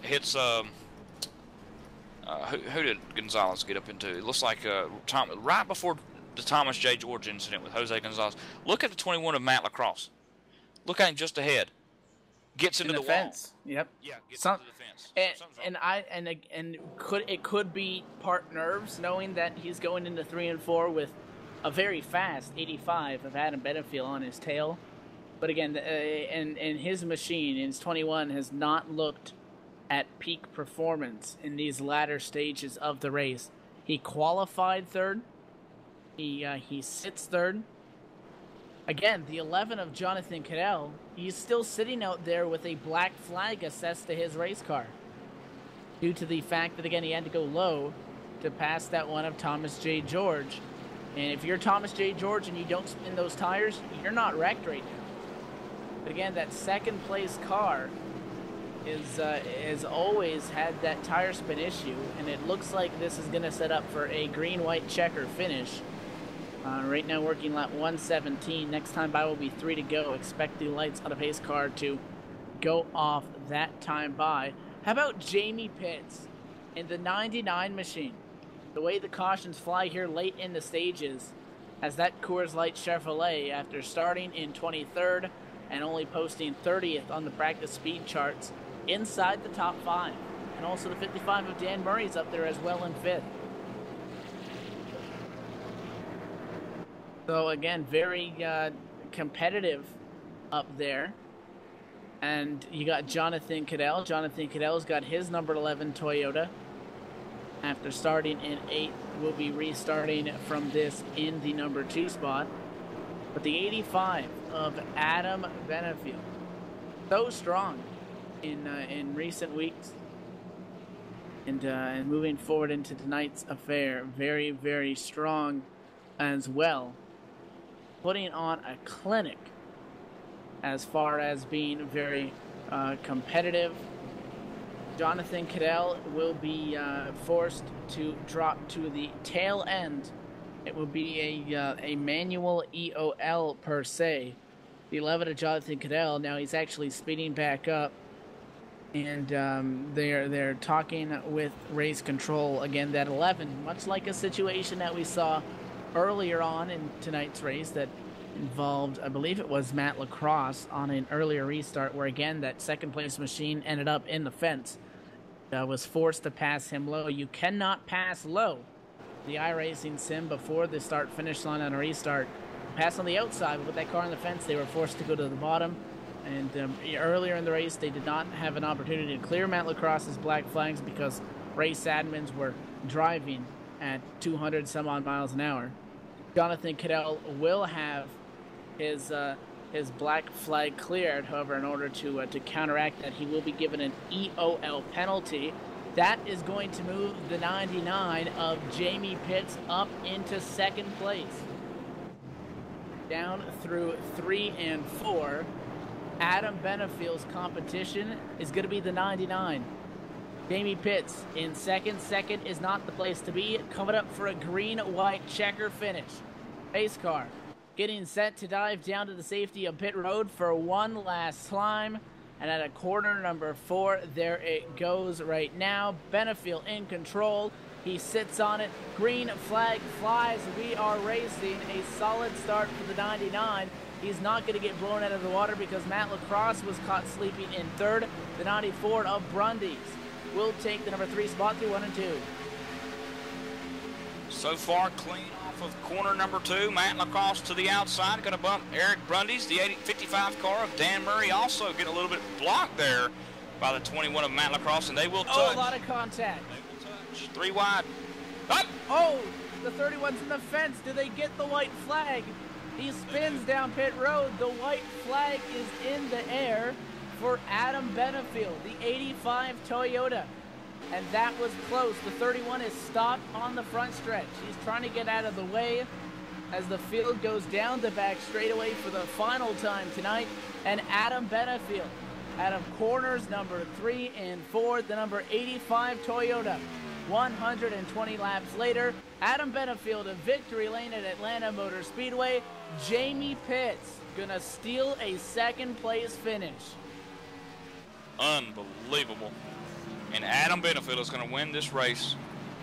who did Gonzalez get up into? It looks like right before the Thomas J. George incident with Jose Gonzalez. Look at the 21 of Matt Lacrosse. Look at him just ahead. gets into in the wall. fence. Yep. Yeah, gets Some, into the fence. and Something's wrong. it could be part nerves, knowing that he's going into 3 and 4 with a very fast 85 of Adam Benefield on his tail. But again, and his machine, in his 21, has not looked at peak performance in these latter stages of the race. He qualified third. He sits third. Again, the 11 of Jonathan Cadell, he's still sitting out there with a black flag assessed to his race car, due to the fact that, again, he had to go low to pass that one of Thomas J. George. And if you're Thomas J. George and you don't spin those tires, you're not wrecked right now. But again, that second place car has always had that tire spin issue, and it looks like this is going to set up for a green-white checker finish. Right now working lap 117. Next time by will be 3 to go. Expect the lights on a pace car to go off that time by. How about Jamie Pitts in the 99 machine? The way the cautions fly here late in the stages, as that Coors Light Chevrolet, after starting in 23rd and only posting 30th on the practice speed charts, inside the top 5. And also the 55 of Dan Murray's up there as well in 5th. So again, very competitive up there. And you got Jonathan Cadell. Jonathan Cadell's got his number 11 Toyota. After starting in 8th, will be restarting from this in the number 2 spot. But the 85 of Adam Benefield, so strong in recent weeks. And moving forward into tonight's affair, very, very strong as well. Putting on a clinic as far as being very competitive. Jonathan Cadell will be forced to drop to the tail end. It will be a manual EOL per se. The 11 of Jonathan Cadell, now he's actually speeding back up. And they're talking with race control. Again, that 11, much like a situation that we saw earlier on in tonight's race that involved, I believe it was Matt Lacrosse on an earlier restart, where again that second place machine ended up in the fence. Was forced to pass him low. You cannot pass low. The iRacing sim before the start finish line on a restart. Pass on the outside, but with that car on the fence, they were forced to go to the bottom. And earlier in the race, they did not have an opportunity to clear Matt Lacrosse's black flags because race admins were driving at 200 some odd miles an hour. Jonathan Cadell will have his black flag cleared. However, in order to counteract that, he will be given an EOL penalty. That is going to move the 99 of Jamie Pitts up into second place. Down through 3 and 4, Adam Benefield's competition is going to be the 99. Jamie Pitts in second. Second is not the place to be. Coming up for a green-white checker finish. Pace car getting set to dive down to the safety of pit road for one last climb. And at a corner number 4, there it goes right now. Benefield in control. He sits on it. Green flag flies. We are racing. A solid start for the 99. He's not going to get blown out of the water because Matt Lacrosse was caught sleeping in third. The 94 of Brundys will take the number 3 spot through 1 and 2. So far, clean off of corner number 2. Matt Lacrosse to the outside. Going to bump Eric Brundys. The 55 car of Dan Murray also getting a little bit blocked there by the 21 of Matt Lacrosse, and they will touch. Oh, a lot of contact. They will touch. 3 wide. Up. Oh, the 31's in the fence. Do they get the white flag? He spins down pit road. The white flag is in the air for Adam Benefield, the 85 Toyota. And that was close. The 31 is stopped on the front stretch. He's trying to get out of the way as the field goes down the back straightaway for the final time tonight. And Adam Benefield out of corners number 3 and 4, the number 85 Toyota. 120 laps later, Adam Benefield in victory lane at Atlanta Motor Speedway. Jamie Pitts gonna steal a second place finish. Unbelievable. And Adam Benefield is going to win this race.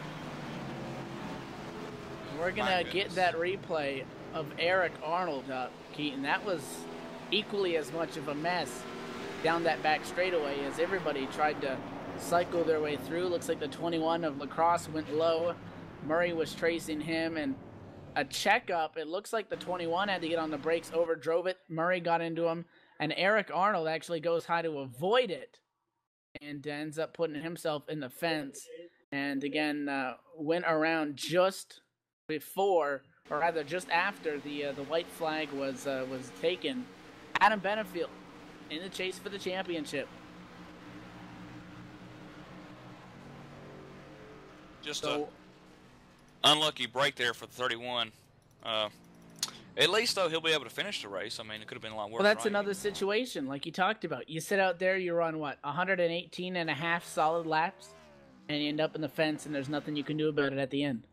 We're gonna get that replay of Eric Arnold up, Keaton. That was equally as much of a mess down that back straightaway as everybody tried to cycle their way through. Looks like the 21 of La Crosse went low. Murray was tracing him, and a checkup. It looks like the 21 had to get on the brakes, overdrove it. Murray got into him, and Eric Arnold actually goes high to avoid it and ends up putting himself in the fence. And again, went around just before, or rather just after the white flag was taken. Adam Benefield in the chase for the championship. Just a unlucky break there for the 31. At least, though, he'll be able to finish the race. I mean, it could have been a lot worse. Well, that's another situation, like you talked about. You sit out there, you're on, 118 and a half solid laps, and you end up in the fence, and there's nothing you can do about it at the end.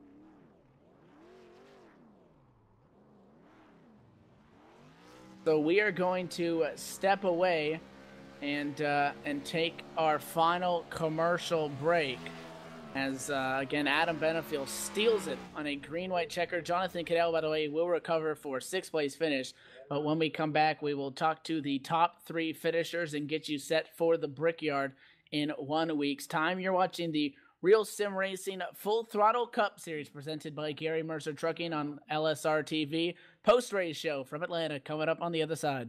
So we are going to step away and take our final commercial break. As, again, Adam Benefield steals it on a green-white checker. Jonathan Cadell, by the way, will recover for 6th place finish. But when we come back, we will talk to the top 3 finishers and get you set for the Brickyard in 1 week's time. You're watching the Real Sim Racing Full Throttle Cup Series presented by Gary Mercer Trucking on LSR TV. Post-race show from Atlanta coming up on the other side.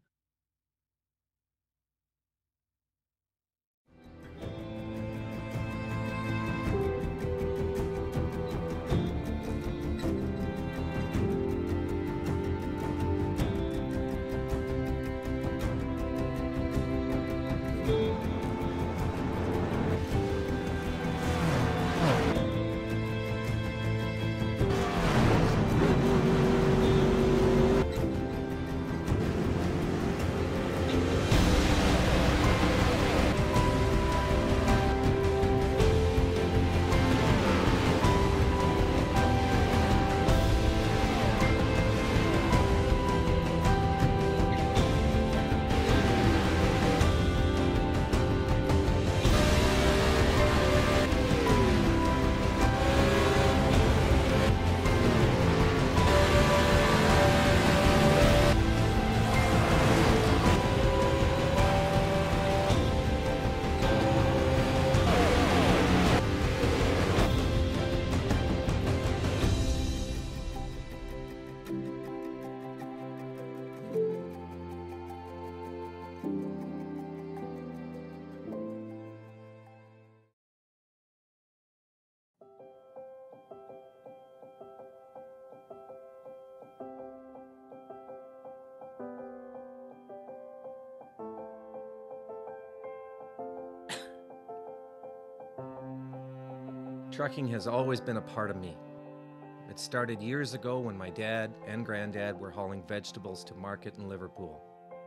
Trucking has always been a part of me. It started years ago when my dad and granddad were hauling vegetables to market in Liverpool.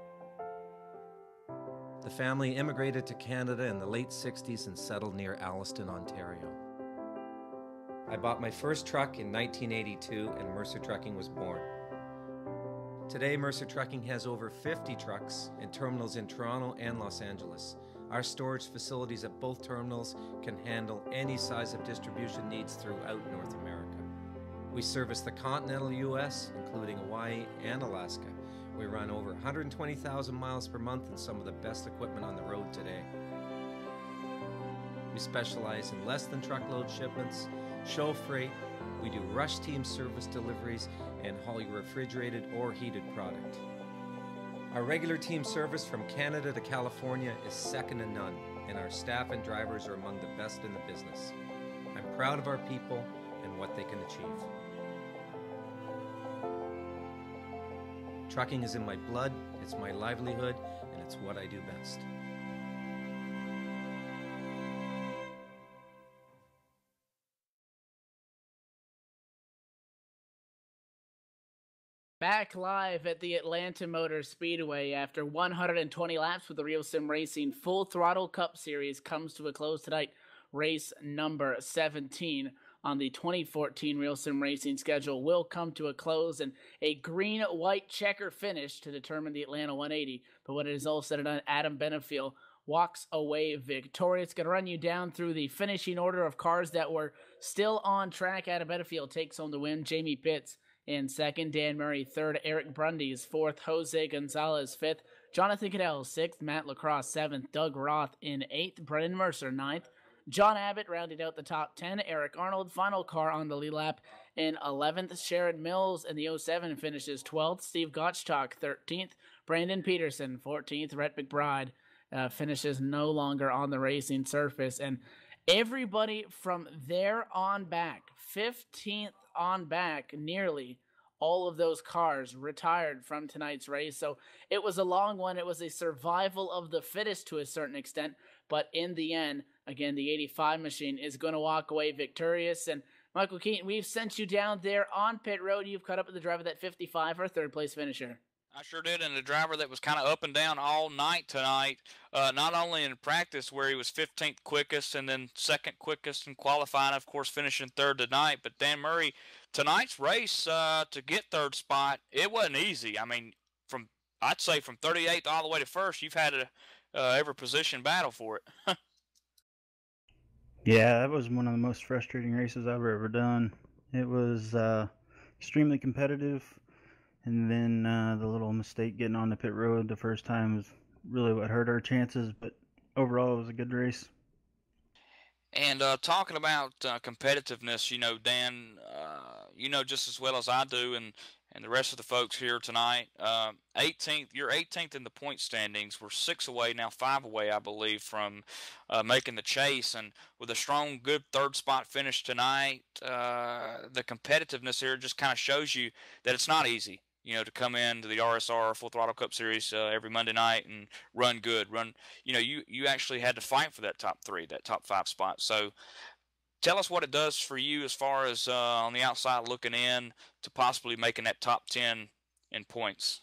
The family immigrated to Canada in the late 60s and settled near Alliston, Ontario. I bought my first truck in 1982 and Mercer Trucking was born. Today, Mercer Trucking has over 50 trucks in terminals in Toronto and Los Angeles. Our storage facilities at both terminals can handle any size of distribution needs throughout North America. We service the continental U.S., including Hawaii and Alaska. We run over 120,000 miles per month and some of the best equipment on the road today. We specialize in less than truckload shipments, show freight, we do rush team service deliveries, and haul your refrigerated or heated product. Our regular team service from Canada to California is second to none, and our staff and drivers are among the best in the business. I'm proud of our people and what they can achieve. Trucking is in my blood, it's my livelihood, and it's what I do best. Back live at the Atlanta Motor Speedway after 120 laps with the Real Sim Racing Full Throttle Cup Series comes to a close tonight. Race number 17 on the 2014 Real Sim Racing schedule will come to a close, and a green-white checker finish to determine the Atlanta 180. But when it is all said and done, Adam Benefield walks away victorious. Going to run you down through the finishing order of cars that were still on track. Adam Benefield takes home the win. Jamie Pitts in second, Dan Murray third, Eric Brundy is fourth, Jose Gonzalez fifth, Jonathan Cadell, 6th. Matt Lacrosse, 7th. Doug Roth in 8th. Brennan Mercer, 9th. John Abbott rounded out the top 10. Eric Arnold, final car on the lead lap in 11th. Sharon Mills in the 07 finishes 12th. Steve Gottschalk, 13th. Brandon Peterson, 14th. Rhett McBride finishes no longer on the racing surface. And everybody from there on back, 15th on back, nearly all of those cars retired from tonight's race. So it was a long one. It was a survival of the fittest to a certain extent. But in the end, again, the 85 machine is going to walk away victorious. And Michael Keaton, we've sent you down there on pit road. You've caught up with the driver that 55 for a third-place finisher. I sure did, and the driver that was kind of up and down all night tonight, not only in practice where he was 15th quickest and then second quickest in qualifying, of course, finishing third tonight, but Dan Murray, tonight's race to get third spot, it wasn't easy. I mean, I'd say from 38th all the way to first, you've had every position battle for it. Yeah, that was one of the most frustrating races I've ever done. It was extremely competitive. And then the little mistake getting on the pit road the first time was really what hurt our chances. But overall, it was a good race. And talking about competitiveness, Dan, just as well as I do, and the rest of the folks here tonight, 18th. You're 18th in the point standings. We're 6 away now, 5 away, I believe, from making the chase. And with a strong, good third spot finish tonight, the competitiveness here just kind of shows you that it's not easy. To come into the RSR Full Throttle Cup Series every Monday night and run good. You actually had to fight for that top 3, that top 5 spot. So tell us what it does for you as far as on the outside looking in to possibly making that top 10 in points.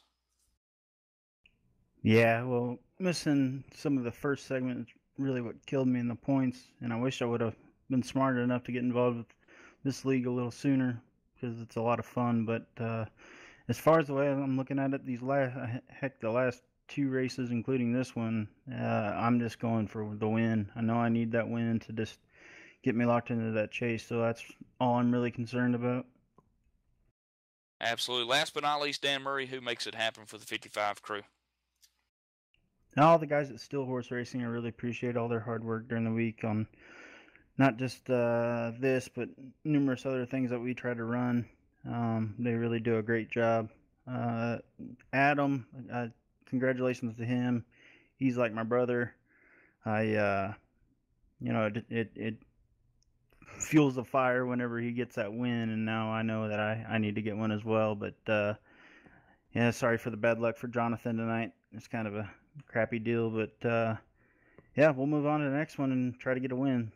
Yeah, well, missing some of the first segment is really what killed me in the points, and I wish I would have been smart enough to get involved with this league a little sooner because it's a lot of fun, but as far as the way I'm looking at it, the last 2 races, including this one, I'm just going for the win. I know I need that win to just get me locked into that chase, so that's all I'm really concerned about. Absolutely. Last but not least, Dan Murray, who makes it happen for the 55 crew? And all the guys at Steel Horse Racing, I really appreciate all their hard work during the week on not just this, but numerous other things that we try to run. They really do a great job. Adam, congratulations to him. He's like my brother. It fuels the fire whenever he gets that win, and now I know that I need to get one as well. But sorry for the bad luck for Jonathan tonight. It's kind of a crappy deal, but we'll move on to the next one and try to get a win.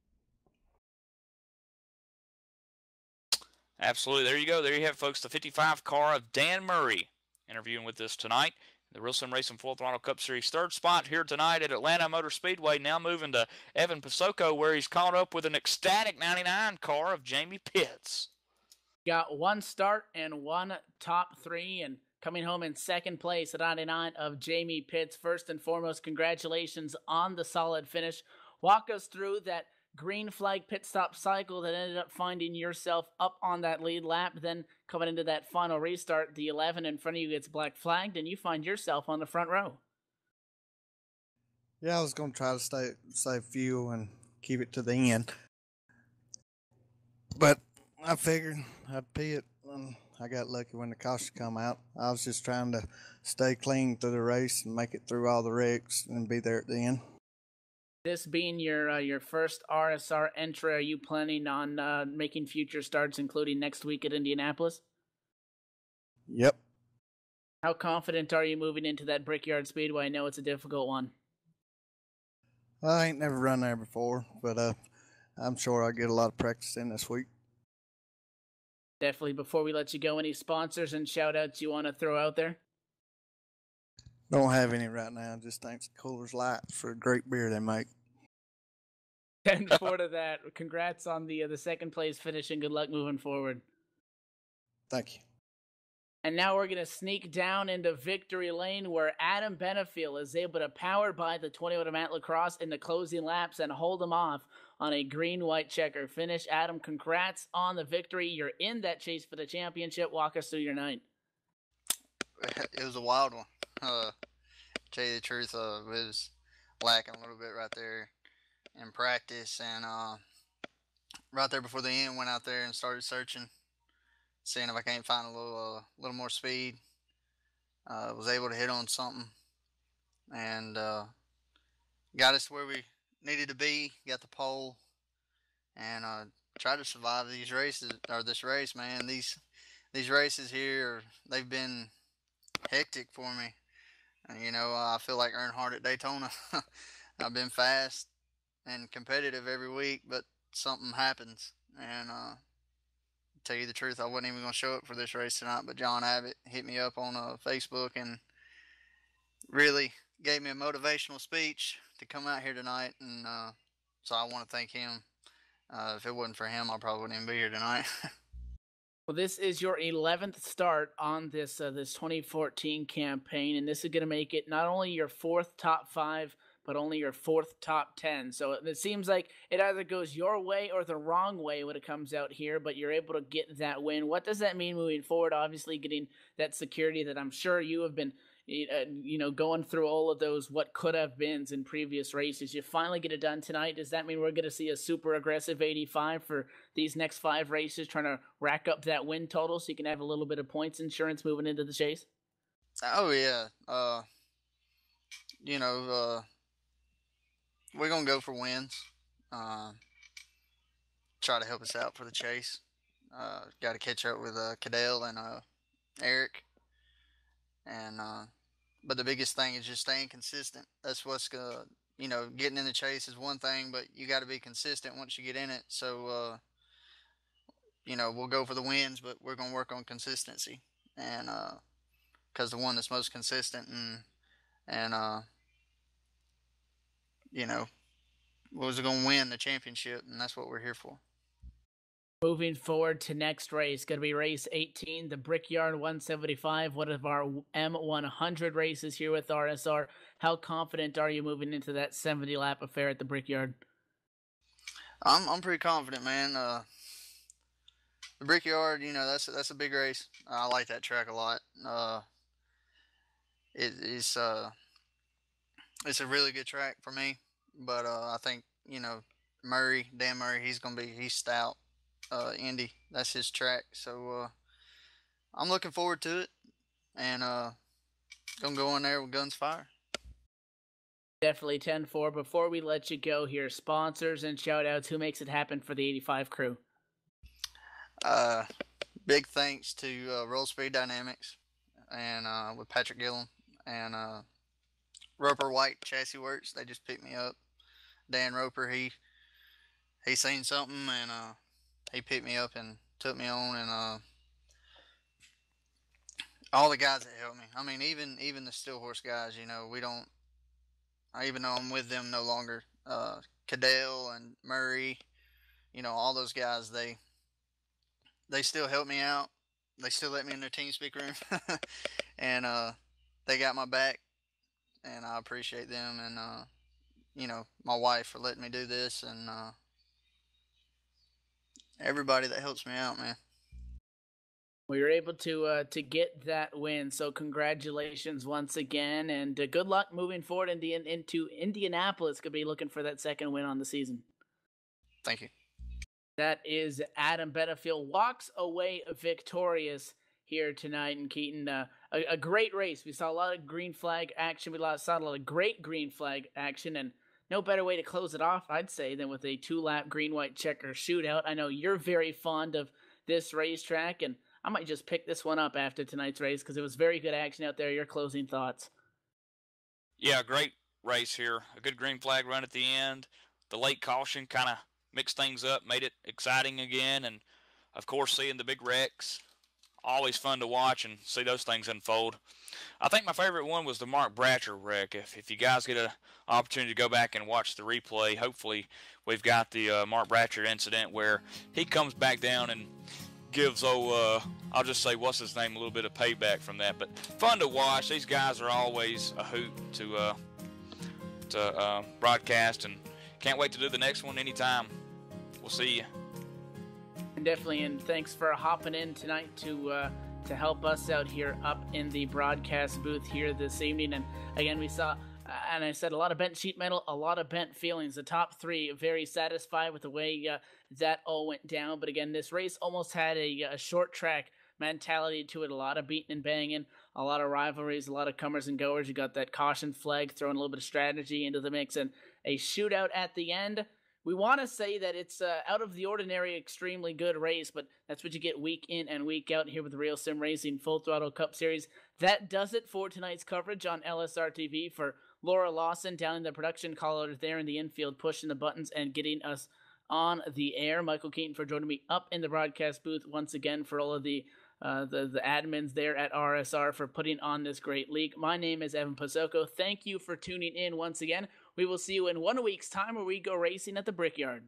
Absolutely. There you go. There you have it, folks. The 55 car of Dan Murray interviewing with us tonight. The Real Sim Racing Full Throttle Cup Series third spot here tonight at Atlanta Motor Speedway. Now moving to Evan Pasoko, where he's caught up with an ecstatic 99 car of Jamie Pitts. Got 1 start and 1 top 3, and coming home in second place at 99 of Jamie Pitts. First and foremost, congratulations on the solid finish. Walk us through that green flag pit stop cycle that ended up finding yourself up on that lead lap. Then coming into that final restart, the 11 in front of you gets black flagged, and you find yourself on the front row. Yeah, I was going to try to save fuel and keep it to the end. But I figured I'd pit, and I got lucky when the caution come out. I was just trying to stay clean through the race and make it through all the wrecks and be there at the end. This being your first RSR entry, are you planning on making future starts, including next week at Indianapolis? Yep. How confident are you moving into that Brickyard Speedway? I know it's a difficult one. I ain't never run there before, but I'm sure I'll get a lot of practice in this week. Definitely. Before we let you go, any sponsors and shout-outs you want to throw out there? Don't have any right now. Just thanks to Coors Light for a great beer they make. 10-4 to that. Congrats on the second place finish, and good luck moving forward. Thank you. And now we're going to sneak down into victory lane, where Adam Benefiel is able to power by the 21 of Matt Lacrosse in the closing laps and hold him off on a green-white checker finish. Adam, congrats on the victory. You're in that chase for the championship. Walk us through your night. It was a wild one. tell you the truth, it was lacking a little bit right there in practice, and right there before the end, went out there and started searching, seeing if I can't find a little more speed. Was able to hit on something, and got us where we needed to be. Got the pole, and tried to survive these races, or this race, man. These races here, they've been hectic for me. And, I feel like Earnhardt at Daytona. I've been fast and competitive every week, but something happens. And to tell you the truth, I wasn't even going to show up for this race tonight, but John Abbott hit me up on Facebook and really gave me a motivational speech to come out here tonight. And so I want to thank him. If it wasn't for him, I probably wouldn't even be here tonight. Well, this is your 11th start on this 2014 campaign, and this is going to make it not only your 4th top 5, but only your 4th top 10. So it seems like it either goes your way or the wrong way when it comes out here, but you're able to get that win. What does that mean moving forward? Obviously, getting that security that I'm sure you have been going through all of those what could have beens in previous races. You finally get it done tonight. Does that mean we're going to see a super aggressive 85 for these next 5 races, trying to rack up that win total so you can have a little bit of points insurance moving into the chase? Oh, yeah. We're going to go for wins. Try to help us out for the chase. Got to catch up with Cadell and Eric. And but the biggest thing is just staying consistent. That's what's getting in the chase is one thing, but you got to be consistent once you get in it. So we'll go for the wins, but we're gonna work on consistency, and because the one that's most consistent and was gonna win the championship, and that's what we're here for. Moving forward to next race, going to be race 18, the Brickyard 175, one of our M100 races here with RSR. How confident are you moving into that 70-lap affair at the Brickyard? I'm pretty confident, man. The Brickyard, that's a big race. I like that track a lot. It's a really good track for me, but I think Dan Murray, he's stout. Indy, that's his track, so I'm looking forward to it, and gonna go in there with guns fire. Definitely 10-4. Before we let you go here, sponsors and shout outs, who makes it happen for the 85 crew? Big thanks to Roll Speed Dynamics and with Patrick Gillum and Roper White Chassis Works. They just picked me up. Dan Roper, he seen something, and he picked me up and took me on, and all the guys that helped me. I mean, even the Steel Horse guys, even though I'm with them no longer, Cadell and Murray, all those guys, they still help me out. They still let me in their TeamSpeak room, and they got my back, and I appreciate them, and my wife for letting me do this, and everybody that helps me out, man. Well, you're able to get that win, so congratulations once again, and good luck moving forward into Indianapolis. Could be looking for that second win on the season. Thank you. That is Adam Benefield, walks away victorious here tonight in Keaton. A great race. We saw a lot of green flag action. We saw a lot of great green flag action, and no better way to close it off, I'd say, than with a 2-lap green-white checker shootout. I know you're very fond of this racetrack, and I might just pick this one up after tonight's race because it was very good action out there. Your closing thoughts? Yeah, great race here. A good green flag run at the end. The late caution kind of mixed things up, made it exciting again, and, of course, seeing the big wrecks. Always fun to watch and see those things unfold. I think my favorite one was the Mark Bratcher wreck. If you guys get an opportunity to go back and watch the replay, hopefully we've got the Mark Bratcher incident where he comes back down and gives, I'll just say, what's his name, a little bit of payback from that. But fun to watch. These guys are always a hoot to broadcast, and can't wait to do the next one anytime. We'll see you. Definitely, and thanks for hopping in tonight to to help us out here up in the broadcast booth here this evening. And again, we saw, and I said, a lot of bent sheet metal, a lot of bent feelings. The top three very satisfied with the way that all went down. But again, this race almost had a short track mentality to it. A lot of beating and banging, a lot of rivalries, a lot of comers and goers. You got that caution flag, throwing a little bit of strategy into the mix, and a shootout at the end. We want to say that it's out of the ordinary, extremely good race, but that's what you get week in and week out here with the Real Sim Racing Full Throttle Cup Series. That does it for tonight's coverage on LSR TV. For Laura Lawson down in the production call out there in the infield, pushing the buttons and getting us on the air. Michael Keaton for joining me up in the broadcast booth once again, for all of the admins there at RSR for putting on this great league. My name is Evan Pasoko. Thank you for tuning in once again. We will see you in 1 week's time where we go racing at the Brickyard.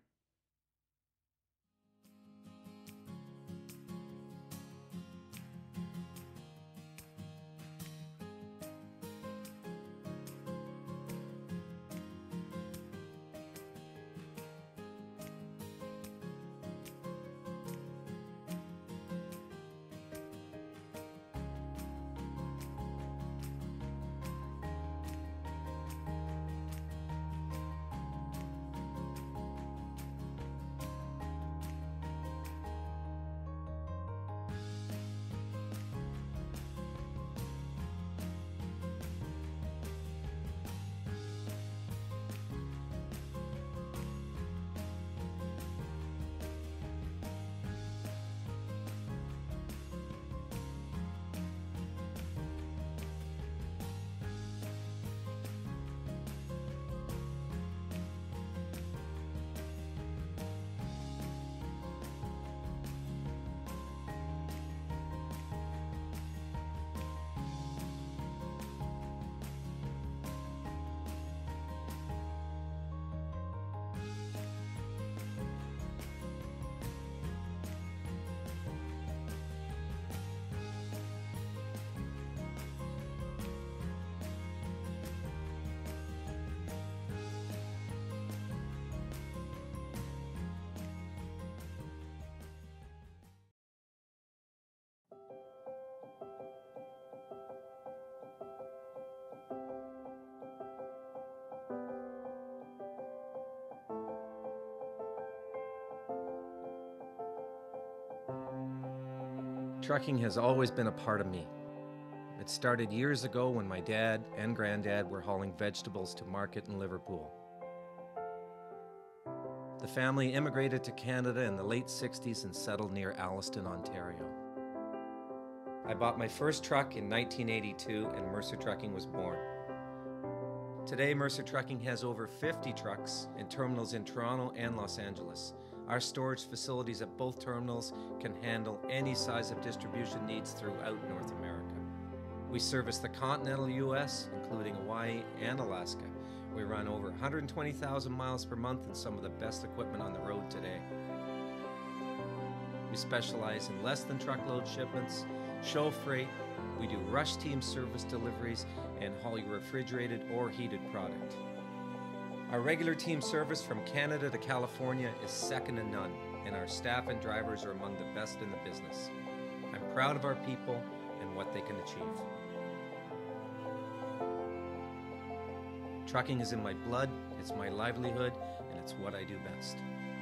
Trucking has always been a part of me. It started years ago when my dad and granddad were hauling vegetables to market in Liverpool. The family immigrated to Canada in the late 60s and settled near Alliston, Ontario. I bought my first truck in 1982 and Mercer Trucking was born. Today, Mercer Trucking has over 50 trucks in terminals in Toronto and Los Angeles. Our storage facilities at both terminals can handle any size of distribution needs throughout North America. We service the continental U.S., including Hawaii and Alaska. We run over 120,000 miles per month and some of the best equipment on the road today. We specialize in less than truckload shipments, show freight, we do rush team service deliveries, and haul your refrigerated or heated product. Our regular team service from Canada to California is second to none, and our staff and drivers are among the best in the business. I'm proud of our people and what they can achieve. Trucking is in my blood, it's my livelihood, and it's what I do best.